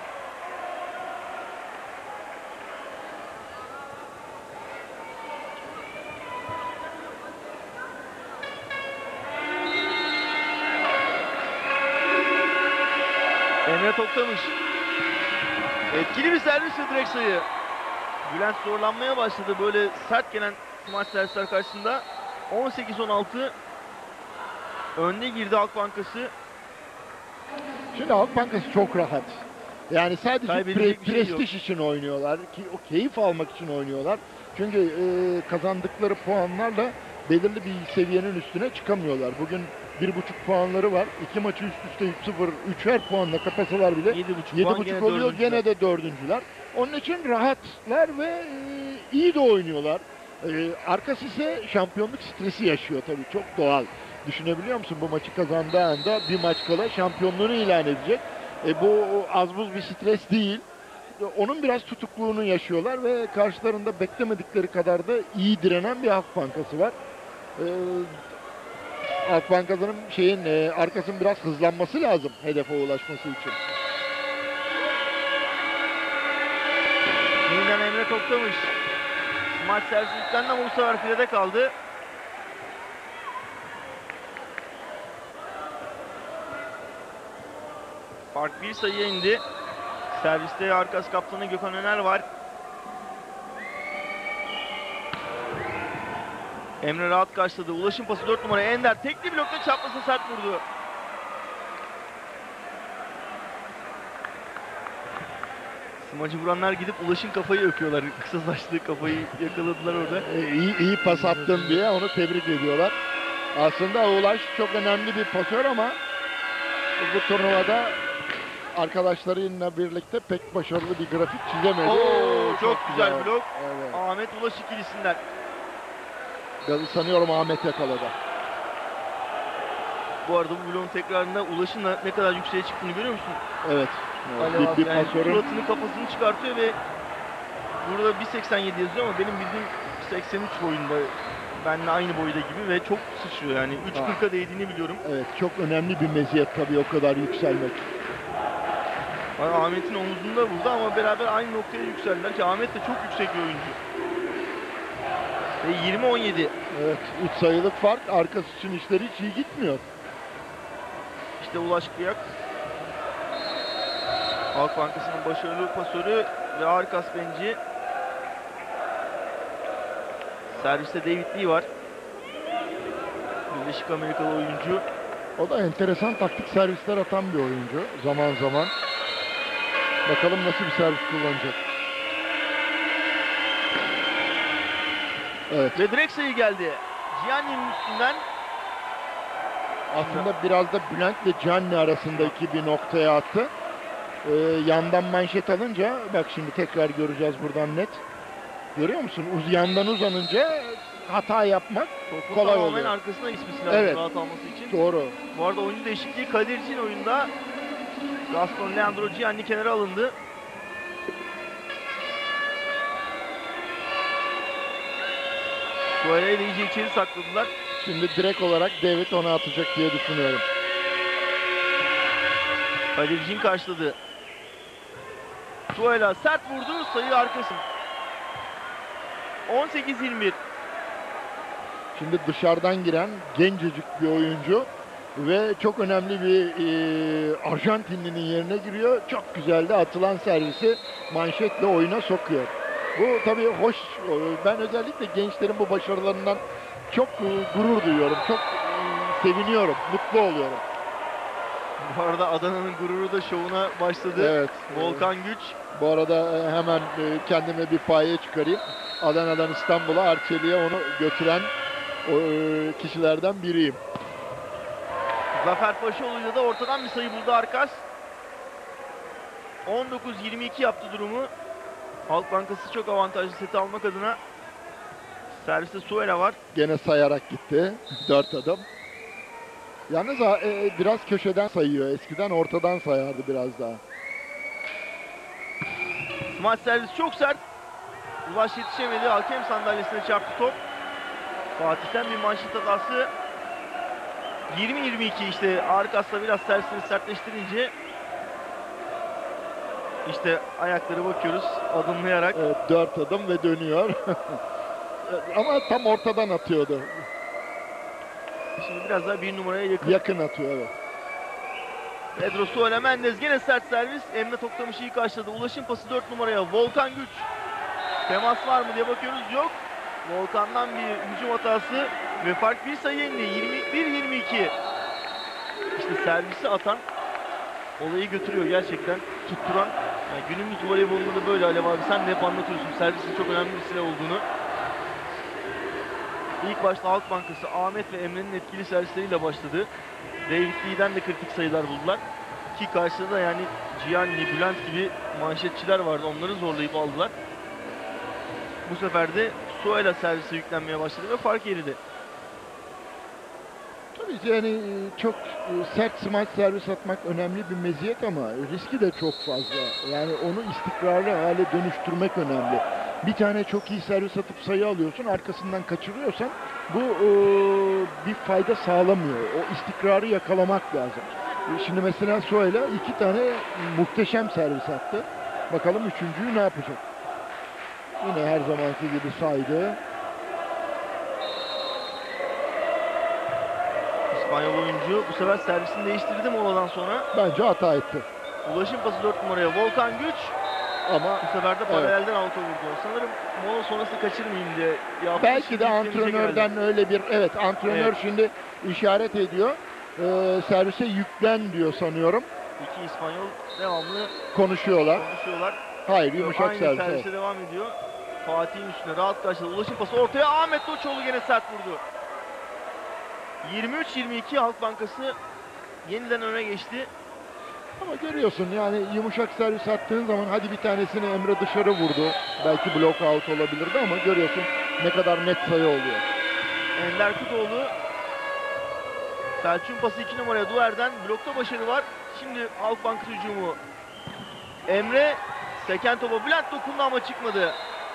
[SPEAKER 1] Emre Toktamış. Etkili bir servis ve direkt sayı. Bülent zorlanmaya başladı böyle sert gelen smaç servisler karşısında. on sekiz on altı. Önde girdi Halk Bankası.
[SPEAKER 5] Şimdi Halk Bankası çok rahat. Yani sadece pre-
[SPEAKER 1] Kaybedecek bir şey
[SPEAKER 5] prestij için oynuyorlar. Ki o keyif almak için oynuyorlar. Çünkü e, kazandıkları puanlarla belirli bir seviyenin üstüne çıkamıyorlar. Bugün bir buçuk puanları var. İki maçı üst üste üç sıfır, üçer puanla kapasalar bile
[SPEAKER 1] yedi buçuk
[SPEAKER 5] yedi
[SPEAKER 1] puan,
[SPEAKER 5] buçuk
[SPEAKER 1] gene
[SPEAKER 5] oluyor.
[SPEAKER 1] dördüncüler.
[SPEAKER 5] Gene de dördüncüler. Onun için rahatlar ve e, iyi de oynuyorlar. E, arkası ise şampiyonluk stresi yaşıyor tabii. Çok doğal. Düşünebiliyor musun? Bu maçı kazandığı anda bir maç kala şampiyonluğunu ilan edecek. E, bu az buz bir stres değil. E, onun biraz tutukluğunu yaşıyorlar ve karşılarında beklemedikleri kadar da iyi direnen bir Halk Bankası var. E, Halk Bankası'nın şeyin e, arkasının biraz hızlanması lazım hedefe ulaşması için.
[SPEAKER 1] Yeniden Emre Toktamış. Maç servisi yüklendi ama bu sefer filede kaldı. Fark bir sayıya indi. Serviste Arkas kaptanı Gökhan Öner var. Emre rahat karşıladı. Ulaşım pası dört numara Ender. Tekli blokta çaprazı sert vurdu. Smacı vuranlar gidip Ulaş'ın kafayı öpüyorlar. Kısa saçlı kafayı yakaladılar orada.
[SPEAKER 5] E, iyi, iyi pas attın diye onu tebrik ediyorlar. Aslında Ulaş çok önemli bir pasör ama bu turnuvada arkadaşlarıyla birlikte pek başarılı bir grafik çizemedi.
[SPEAKER 1] Oo, çok güzel blok.
[SPEAKER 5] Evet.
[SPEAKER 1] Ahmet Ulaş ikilisinden.
[SPEAKER 5] Gazı sanıyorum Ahmet yakaladı.
[SPEAKER 1] Bu arada bu bloğun tekrarında Ulaş'ın da ne kadar yükseğe çıktığını görüyor musun?
[SPEAKER 5] Evet.
[SPEAKER 1] Alev
[SPEAKER 5] Bir,
[SPEAKER 1] abi
[SPEAKER 5] bir
[SPEAKER 1] yani
[SPEAKER 5] pasörün
[SPEAKER 1] suratını kafasını çıkartıyor ve burada bir seksen yedi yazıyor ama benim bildiğim seksen üç boyunda. Benimle aynı boyda gibi ve çok sıçrıyor yani. üç kırka değdiğini biliyorum.
[SPEAKER 5] evet çok önemli bir meziyet tabii o kadar yükselmek.
[SPEAKER 1] Yani Ahmet'in omuzunda vurdu ama beraber aynı noktaya yükseldiler ki Ahmet de çok yüksek bir oyuncu. Ve yirmi on yedi.
[SPEAKER 5] Evet, üç sayılık fark arkası için işleri hiç iyi gitmiyor.
[SPEAKER 1] İşte Ulaş Kıyak. Halk Bankası'nın başarılı pasörü ve Arkas Benci. Serviste David Lee var. Birleşik Amerikalı oyuncu.
[SPEAKER 5] O da enteresan taktik servisler atan bir oyuncu zaman zaman. Bakalım nasıl bir servis kullanacak. Evet.
[SPEAKER 1] Ve direkt sayı geldi. Gianni'nin üstünden
[SPEAKER 5] Aslında biraz da Bülent ile Gianni arasındaki bir noktaya attı. Ee, yandan manşet alınca, bak şimdi tekrar göreceğiz buradan net. Görüyor musun? Uz yandan uzanınca hata yapmak
[SPEAKER 1] topu
[SPEAKER 5] kolay
[SPEAKER 1] tamamen
[SPEAKER 5] oluyor.
[SPEAKER 1] arkasına gitmesi lazım
[SPEAKER 5] Evet.
[SPEAKER 1] rahat alması için.
[SPEAKER 5] Doğru.
[SPEAKER 1] Bu arada oyuncu değişikliği Kadirci'nin oyunda. Gaston Leandro Gianni kenara alındı. Suarez'i de iyice içeri sakladılar.
[SPEAKER 5] Şimdi direkt olarak David onu atacak diye düşünüyorum.
[SPEAKER 1] Kadirci'nin karşıladı. Suela sert vurdu, sayı arkası. on sekiz yirmi bir.
[SPEAKER 5] Şimdi dışarıdan giren gencecik bir oyuncu ve çok önemli bir e, Arjantinlinin yerine giriyor. Çok güzel de atılan servisi manşetle oyuna sokuyor. Bu tabii hoş. Ben özellikle gençlerin bu başarılarından çok e, gurur duyuyorum. Çok e, seviniyorum, mutlu oluyorum.
[SPEAKER 1] Bu arada Adana'nın gururu da şovuna başladı.
[SPEAKER 5] Evet.
[SPEAKER 1] Volkan Güç.
[SPEAKER 5] Bu arada e, hemen e, kendime bir paye çıkarayım. Adana'dan İstanbul'a, Arçelik'e onu götüren o, e, kişilerden biriyim.
[SPEAKER 1] Zafer Paşaoğlu'yla da ortadan bir sayı buldu Arkas. on dokuz yirmi iki yaptı durumu. Halk Bankası çok avantajlı seti almak adına. Serviste Suela var.
[SPEAKER 5] Gene sayarak gitti. Dört adım. Yalnız e, biraz köşeden sayıyor. Eskiden ortadan sayardı biraz daha.
[SPEAKER 1] Smaç servis çok sert. Ulaş yetişemedi. Hakem sandalyesine çarptı top. Fatih'ten bir manşet hatası. yirmi yirmi iki işte Arkas'la biraz servisini sertleştirince işte ayakları bakıyoruz adımlayarak.
[SPEAKER 5] Evet, dört adım ve dönüyor. Ama tam ortadan atıyordu.
[SPEAKER 1] Şimdi biraz daha bir numaraya yakın.
[SPEAKER 5] Yakın atıyor, evet.
[SPEAKER 1] Pedro Suela Mendes gene sert servis. Emre Toktamış'ı iyi karşıladı. Ulaşım pası dört numaraya Volkan Güç. Temas var mı diye bakıyoruz. Yok. Volkan'dan bir hücum hatası ve fark bir sayı indi. yirmi bir yirmi iki. İşte servisi atan olayı götürüyor gerçekten. Tutturan. Yani günümüz voleybolunda da böyle Alev abi. Sen de hep anlatıyorsun servisin çok önemli bir silah olduğunu. İlk başta Halk Bankası Ahmet ve Emre'nin etkili servisleriyle başladı. David Lee'den de kritik sayılar buldular. Ki karşıda da yani Gianni, Bülent gibi manşetçiler vardı. Onları zorlayıp aldılar. Bu sefer de Suela servise yüklenmeye başladı ve fark eridi.
[SPEAKER 5] Tabii yani e, çok e, sert smaç servis atmak önemli bir meziyet ama riski de çok fazla. Yani onu istikrarlı hale dönüştürmek önemli. Bir tane çok iyi servis atıp sayı alıyorsun, arkasından kaçırıyorsan bu e, bir fayda sağlamıyor. O istikrarı yakalamak lazım. E, şimdi mesela Suela iki tane muhteşem servis attı. Bakalım üçüncüyü ne yapacak? Yine her zamanki gibi saydı.
[SPEAKER 1] İspanyol oyuncu bu sefer servisini değiştirdi moladan sonra.
[SPEAKER 5] Bence hata etti.
[SPEAKER 1] Ulaşım pası dört numaraya Volkan Güç.
[SPEAKER 5] Ama
[SPEAKER 1] Bu sefer de paralelden out'a vurdu. Sanırım mola sonrası kaçırmayayım diye yaptı.
[SPEAKER 5] belki
[SPEAKER 1] Şimdi
[SPEAKER 5] de
[SPEAKER 1] üstümüze
[SPEAKER 5] antrenörden
[SPEAKER 1] geldi.
[SPEAKER 5] öyle bir, evet antrenör
[SPEAKER 1] Evet.
[SPEAKER 5] şimdi işaret ediyor. Ee, servise yüklen diyor sanıyorum.
[SPEAKER 1] İki İspanyol devamlı
[SPEAKER 5] Konuşuyorlar.
[SPEAKER 1] konuşuyorlar.
[SPEAKER 5] Hayır, yumuşak
[SPEAKER 1] Aynı
[SPEAKER 5] servis.
[SPEAKER 1] servise
[SPEAKER 5] Evet.
[SPEAKER 1] devam ediyor. Fatih'in üstüne rahat karşıladı. Ulaşım pası ortaya Ahmet Doçoğlu gene sert vurdu. yirmi üç yirmi iki Halk Bankası yeniden öne geçti.
[SPEAKER 5] Ama görüyorsun yani yumuşak servis attığın zaman hadi bir tanesini Emre dışarı vurdu. Belki block out olabilirdi ama görüyorsun ne kadar net sayı oluyor.
[SPEAKER 1] Ender Kutoğlu Selçuk'un pası iki numaraya Duer'den blokta başarı var. Şimdi Halk Bankası hücumu. Emre seken topa Bülent dokundu ama çıkmadı.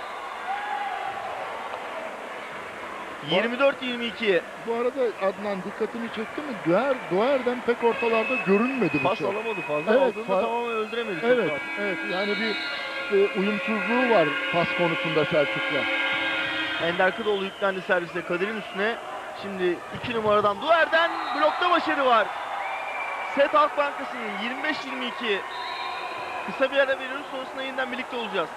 [SPEAKER 1] yirmi dört yirmi iki.
[SPEAKER 5] Bu arada Adnan dikkatini çekti mi? Duer, Duer'den pek ortalarda görünmedi bu
[SPEAKER 1] Pas
[SPEAKER 5] şey.
[SPEAKER 1] alamadı fazla.
[SPEAKER 5] Evet,
[SPEAKER 1] Aldığında
[SPEAKER 5] fa-
[SPEAKER 1] tamamen öldüremedi. çok
[SPEAKER 5] Evet,
[SPEAKER 1] rahat.
[SPEAKER 5] evet yani bir e, uyumsuzluğu var pas konusunda Selçuk'la.
[SPEAKER 1] Ender Kutoğlu yüklendi servise Kadir'in üstüne. Şimdi iki numaradan Duer'den blokta başarı var. Set Halk Bankası yirmi beş yirmi iki. Kısa bir ara veriyoruz, sonrasında yeniden birlikte olacağız.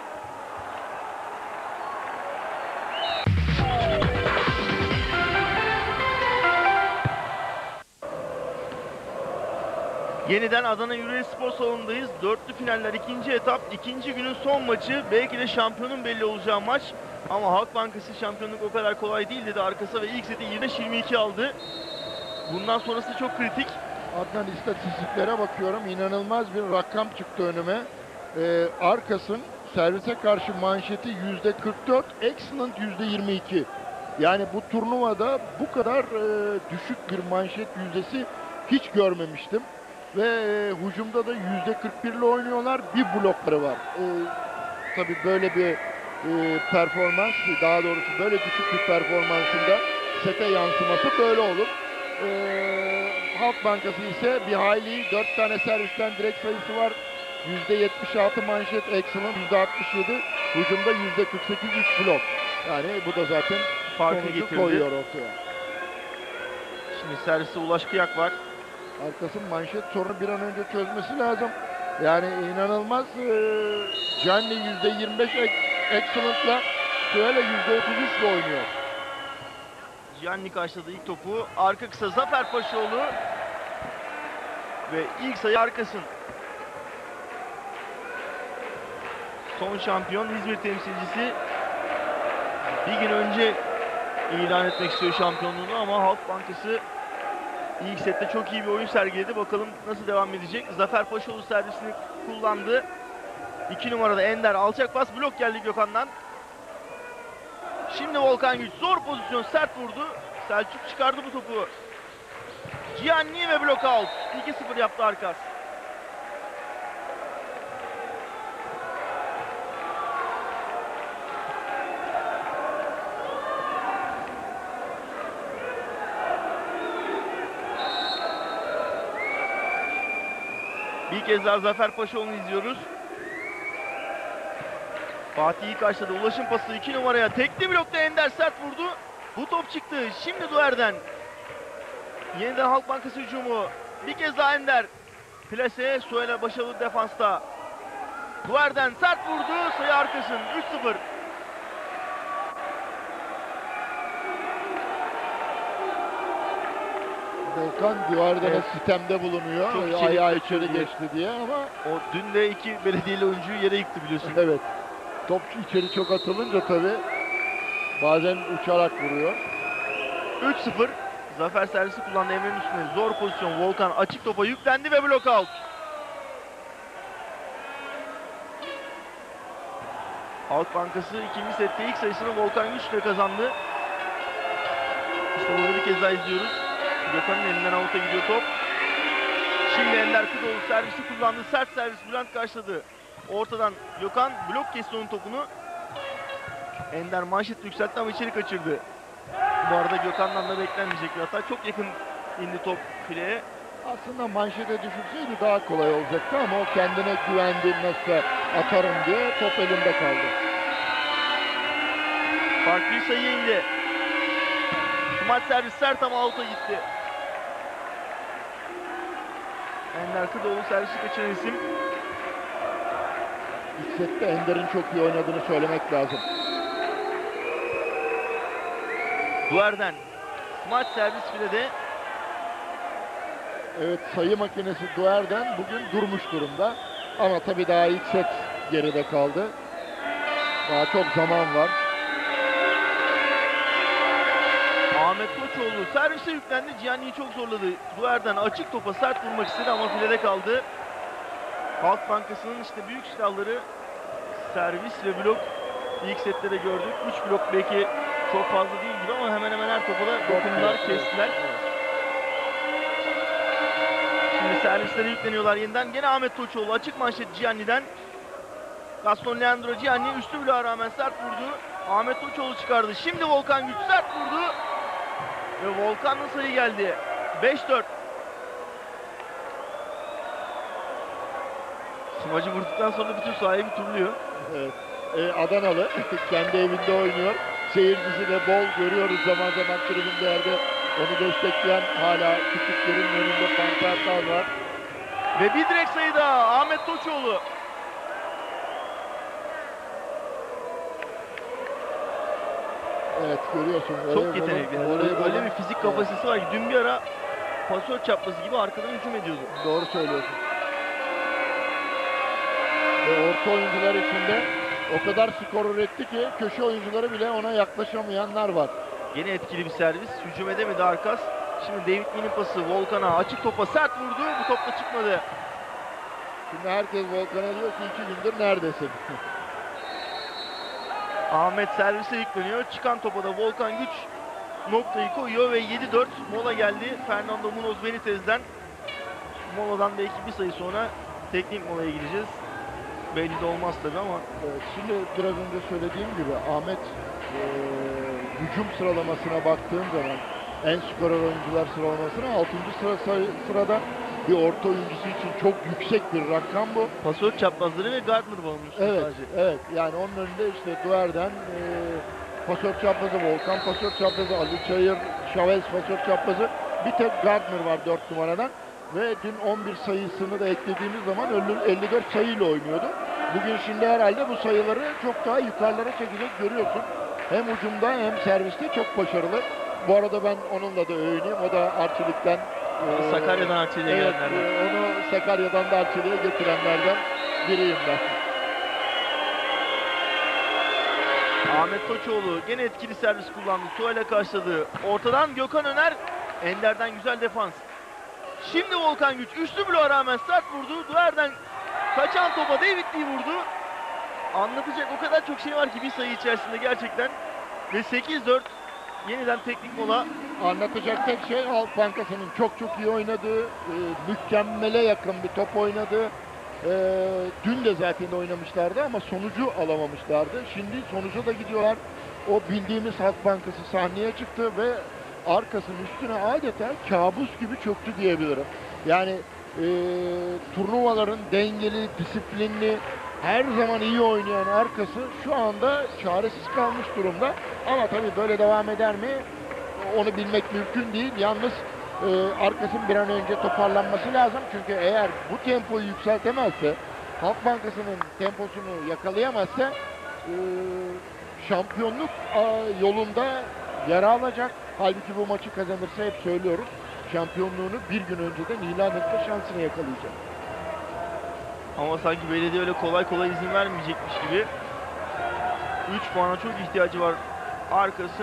[SPEAKER 1] Yeniden Adana Yüreğir Spor Salonu'ndayız. Dörtlü finaller ikinci etap, ikinci günün son maçı. Belki de şampiyonun belli olacağı maç. Ama Halk Bankası şampiyonluk o kadar kolay değil dedi arkası ve ilk seti yirmi beş yirmi iki aldı. Bundan sonrası çok kritik.
[SPEAKER 5] Adnan, istatistiklere bakıyorum. İnanılmaz bir rakam çıktı önüme. Ee, Arkas'ın servise karşı manşeti yüzde kırk dört, excellent yüzde yirmi iki. Yani bu turnuvada bu kadar e, düşük bir manşet yüzdesi hiç görmemiştim. Ve e, hücumda da yüzde kırk bir ile oynuyorlar. Bir blokları var. E, tabii böyle bir e, performans, daha doğrusu böyle düşük bir performansında sete yansıması böyle olur. E, Halk Bankası ise bir hayli dört tane servisten direkt sayısı var. yüzde yetmiş altı manşet excellent, yüzde altmış yedi, hücumda yüzde kırk sekiz, üç blok. Yani bu da zaten
[SPEAKER 1] Farkı
[SPEAKER 5] sonucu
[SPEAKER 1] getirdi.
[SPEAKER 5] koyuyor ortaya.
[SPEAKER 1] Şimdi serviste Ulaş Kıyak var.
[SPEAKER 5] Arkasının manşet sorunu bir an önce çözmesi lazım. Yani inanılmaz. Ee, Gianni yüzde yirmi beş excellent'la şöyle yüzde otuz üç ile oynuyor.
[SPEAKER 1] Gianni karşıladı ilk topu. Arka kısa Zafer Paşaoğlu. Ve ilk sayı Arkas'ın. Son şampiyon İzmir temsilcisi. Bir gün önce ilan etmek istiyor şampiyonluğunu ama Halk Bankası ilk sette çok iyi bir oyun sergiledi. Bakalım nasıl devam edecek. Zafer Paşaoğlu servisini kullandı. İki numarada Ender alçak pas, blok geldi Gökhan'dan. Şimdi Volkan Güç zor pozisyon, sert vurdu. Selçuk çıkardı bu topu. Gianni ve blok out. iki sıfır yaptı Arkas. Bir kez daha Zafer Paşaoğlu'nu izliyoruz. Fatih'i karşıladı. Ulaşım pası iki numaraya. Tekli blokta Ender sert vurdu. Bu top çıktı. Şimdi Duer'den. Yeniden Halk Bankası hücumu. Bir kez daha Ender. Plase. Suela başarılı defansta. Duer'den sert vurdu. Sayı Arkas'ın. üç sıfır.
[SPEAKER 5] Volkan Duvarden'e
[SPEAKER 1] Evet.
[SPEAKER 5] sitemde bulunuyor.
[SPEAKER 1] Çok
[SPEAKER 5] Ay-
[SPEAKER 1] içeri
[SPEAKER 5] Ayağı
[SPEAKER 1] kaçırdı
[SPEAKER 5] içeri
[SPEAKER 1] diye.
[SPEAKER 5] geçti diye ama
[SPEAKER 1] O dün de iki belediyeli oyuncuyu yere yıktı biliyorsun.
[SPEAKER 5] evet. Top içeri çok atılınca tabii bazen uçarak vuruyor.
[SPEAKER 1] üç sıfır. Zafer servisi kullandı Emre'nin üstüne. Zor pozisyon. Volkan açık topa yüklendi ve blok out. Halk Bankası ikinci sette ilk sayısını Volkan Güç'le kazandı. İşte burada bir kez daha izliyoruz. Gökhan'ın elinden avuta gidiyor top. Şimdi Ender Kıdoğlu servisi kullandı. Sert servis Bülent karşıladı. Ortadan Gökhan blok kesti onun topunu. Ender manşet yükseltti ama içeri kaçırdı. Bu arada Gökhan'dan da beklenmeyecek bir hata. Çok yakın indi top fileye.
[SPEAKER 5] Aslında manşete düşürseydi daha kolay olacaktı ama o kendine güvendi, nasıl atarım diye top elinde kaldı.
[SPEAKER 1] Fark bir sayı indi. Maç servis sert ama out'a gitti. Ender Kıdoğlu servisi kaçıran isim.
[SPEAKER 5] İlk sette Ender'in çok iyi oynadığını söylemek lazım.
[SPEAKER 1] Duer'den. Maç servis filede.
[SPEAKER 5] Evet, sayı makinesi Duer'den bugün durmuş durumda. Ama tabii daha ilk set geride kaldı. Daha çok zaman var.
[SPEAKER 1] Ahmet Koçoğlu servise yüklendi. Gianni'yi çok zorladı. Duer'den açık topa sert vurmak istedi ama filede kaldı. Halk Bankası'nın işte büyük silahları servis ve blok. İlk sette de gördük. üç blok belki çok fazla değil gibi ama hemen hemen her topa da dokundular, kestiler. Şimdi servislere yükleniyorlar yeniden. Gene Ahmet Koçoğlu açık manşet Gianni'den. Gaston Leandro Gianni üstü bloğa rağmen sert vurdu. Ahmet Koçoğlu çıkardı. Şimdi Volkan Güç sert vurdu. Ve Volkan'ın sayı geldi. beş dört. Smacı vurduktan sonra bütün sahayı bir turluyor.
[SPEAKER 5] Evet. Ee, Adanalı kendi evinde oynuyor. Seyircisi de bol, görüyoruz zaman zaman tribünlerde onu destekleyen hala küçüklerin önünde pankartlar var.
[SPEAKER 1] Ve bir direkt sayı daha Ahmet Koçoğlu.
[SPEAKER 5] Evet, görüyorsun.
[SPEAKER 1] Çok
[SPEAKER 5] Voleybol-
[SPEAKER 1] yetenekli. Yani.
[SPEAKER 5] voleybolun-
[SPEAKER 1] Öyle bir fizik kapasitesi var ki dün bir ara pasör çaprazı gibi arkadan hücum ediyordu.
[SPEAKER 5] Doğru söylüyorsun. Ve orta oyuncular içinde o kadar skor üretti ki köşe oyuncuları bile ona yaklaşamayanlar var.
[SPEAKER 1] Yine etkili bir servis. Hücum edemedi Arkas. Şimdi David Lee'nin pası Volkan'a. Açık topa sert vurdu. Bu top da çıkmadı.
[SPEAKER 5] Şimdi herkes Volkan'a diyor ki iki gündür neredesin?
[SPEAKER 1] Ahmet servise yükleniyor. Çıkan topa da Volkan Güç noktayı koyuyor ve yedi dört mola geldi. Fernando Munoz Benitez'den. Moladan belki bir sayı sonra teknik molaya gideceğiz. Belli de olmaz tabii ama.
[SPEAKER 5] Evet, şimdi biraz önce söylediğim gibi Ahmet eee, hücum sıralamasına baktığım zaman en skorer oyuncular sıralamasına altıncı sıra sayı- sırada bir orta oyuncusu için çok yüksek bir rakam bu.
[SPEAKER 1] Pasör çaprazları ve Gardner bağımlıyor
[SPEAKER 5] Evet,
[SPEAKER 1] sadece.
[SPEAKER 5] evet. Yani onun önünde işte Duer'den eee pasör çaprazı, Volkan pasör çaprazı, Ali Çayır, Chavez pasör çaprazı. Bir tek Gardner var dört numaradan. Ve dün on bir sayısını da eklediğimiz zaman elli dört sayıyla oynuyordu. Bugün şimdi herhalde bu sayıları çok daha yukarılara çekecek görüyorsun. Hem hücumda hem serviste çok başarılı. Bu arada ben onunla da övüneyim. O da Arçelik'ten eee,
[SPEAKER 1] Sakarya'dan Arçelik'e
[SPEAKER 5] evet,
[SPEAKER 1] gelenlerden.
[SPEAKER 5] eee, onu Sakarya'dan da Arçelik'e getirenlerden biriyim ben.
[SPEAKER 1] Ahmet Toçoğlu gene etkili servis kullandı. Tuğal'e karşıladı. Ortadan Gökhan Öner. Ender'den güzel defans. Şimdi Volkan Güç üçlü bloğa rağmen sert vurdu. Duer'den kaçan topa David Lee vurdu. Anlatacak o kadar çok şey var ki bir sayı içerisinde gerçekten. Ve sekiz dört yeniden teknik mola.
[SPEAKER 5] Anlatacak tek şey Halk Bankası'nın çok çok iyi oynadığı, e, mükemmele yakın bir top oynadığı. E, dün de zaten oynamışlardı ama sonucu alamamışlardı. Şimdi sonuca da gidiyorlar. O bildiğimiz Halk Bankası sahneye çıktı ve arkasının üstüne adeta kabus gibi çöktü diyebilirim. Yani e, turnuvaların dengeli, disiplinli, her zaman iyi oynayan arkası şu anda çaresiz kalmış durumda. Ama tabii böyle devam eder mi? Onu bilmek mümkün değil. Yalnız e, arkasının bir an önce toparlanması lazım. Çünkü eğer bu tempoyu yükseltemezse, Halk Bankası'nın temposunu yakalayamazsa e, şampiyonluk a, yolunda yer alacak. Halbuki bu maçı kazanırsa hep söylüyoruz. Şampiyonluğunu bir gün önceden ilan etme şansını yakalayacak.
[SPEAKER 1] Ama sanki belediye öyle kolay kolay izin vermeyecekmiş gibi. üç puana çok ihtiyacı var Arkas'ın.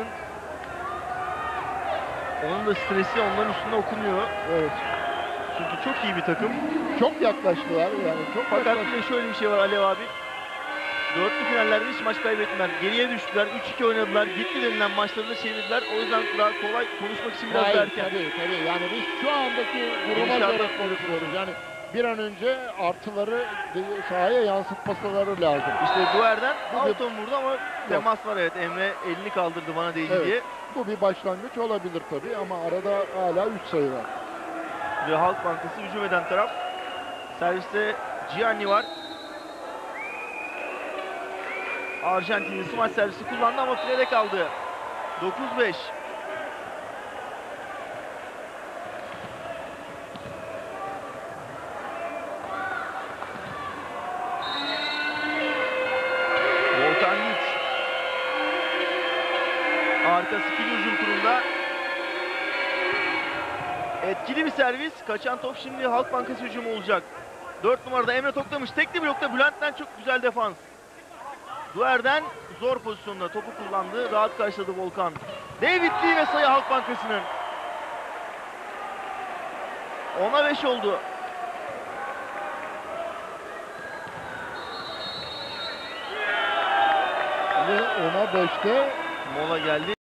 [SPEAKER 1] Onun da stresi onların üstünde okunuyor.
[SPEAKER 5] Evet.
[SPEAKER 1] Çünkü çok iyi bir takım.
[SPEAKER 5] Çok yaklaştılar yani çok
[SPEAKER 1] Fakat
[SPEAKER 5] yaklaştılar.
[SPEAKER 1] bir de şöyle bir şey var Alev abi. Dörtlü finallerde hiç maç kaybettiler. Geriye düştüler. üç iki oynadılar. Gitti denilen maçları da çevirdiler. O yüzden daha kolay konuşmak için biraz
[SPEAKER 5] Hayır,
[SPEAKER 1] erken.
[SPEAKER 5] tabii tabii. Yani biz şu andaki duruma
[SPEAKER 1] Gidişata
[SPEAKER 5] göre konuşuyoruz. Yani bir an önce artıları de- sahaya yansıtmaları lazım.
[SPEAKER 1] İşte Duer'den
[SPEAKER 5] Bu bir-
[SPEAKER 1] Alton vurdu ama temas var, evet. Emre elini kaldırdı bana değdi
[SPEAKER 5] Evet.
[SPEAKER 1] diye.
[SPEAKER 5] Bu bir başlangıç olabilir tabii ama arada hala üç sayı var.
[SPEAKER 1] Ve Halk Bankası hücum eden taraf. Serviste Gianni var. Arjantinli smaç servisi kullandı ama filede kaldı. dokuz beş. Volkan Güç. Arkası fil hücum turunda. Etkili bir servis. Kaçan top şimdi Halk Bankası hücumu olacak. dört numarada Emre toklamış. Tekli blokta Bülent'ten çok güzel defans. Duer'den zor pozisyonda topu kullandı. Rahat karşıladı Volkan. David Lee ve sayı Halk Bankası'nın. ona beş oldu.
[SPEAKER 5] Ve ona beşte
[SPEAKER 1] Mola geldi.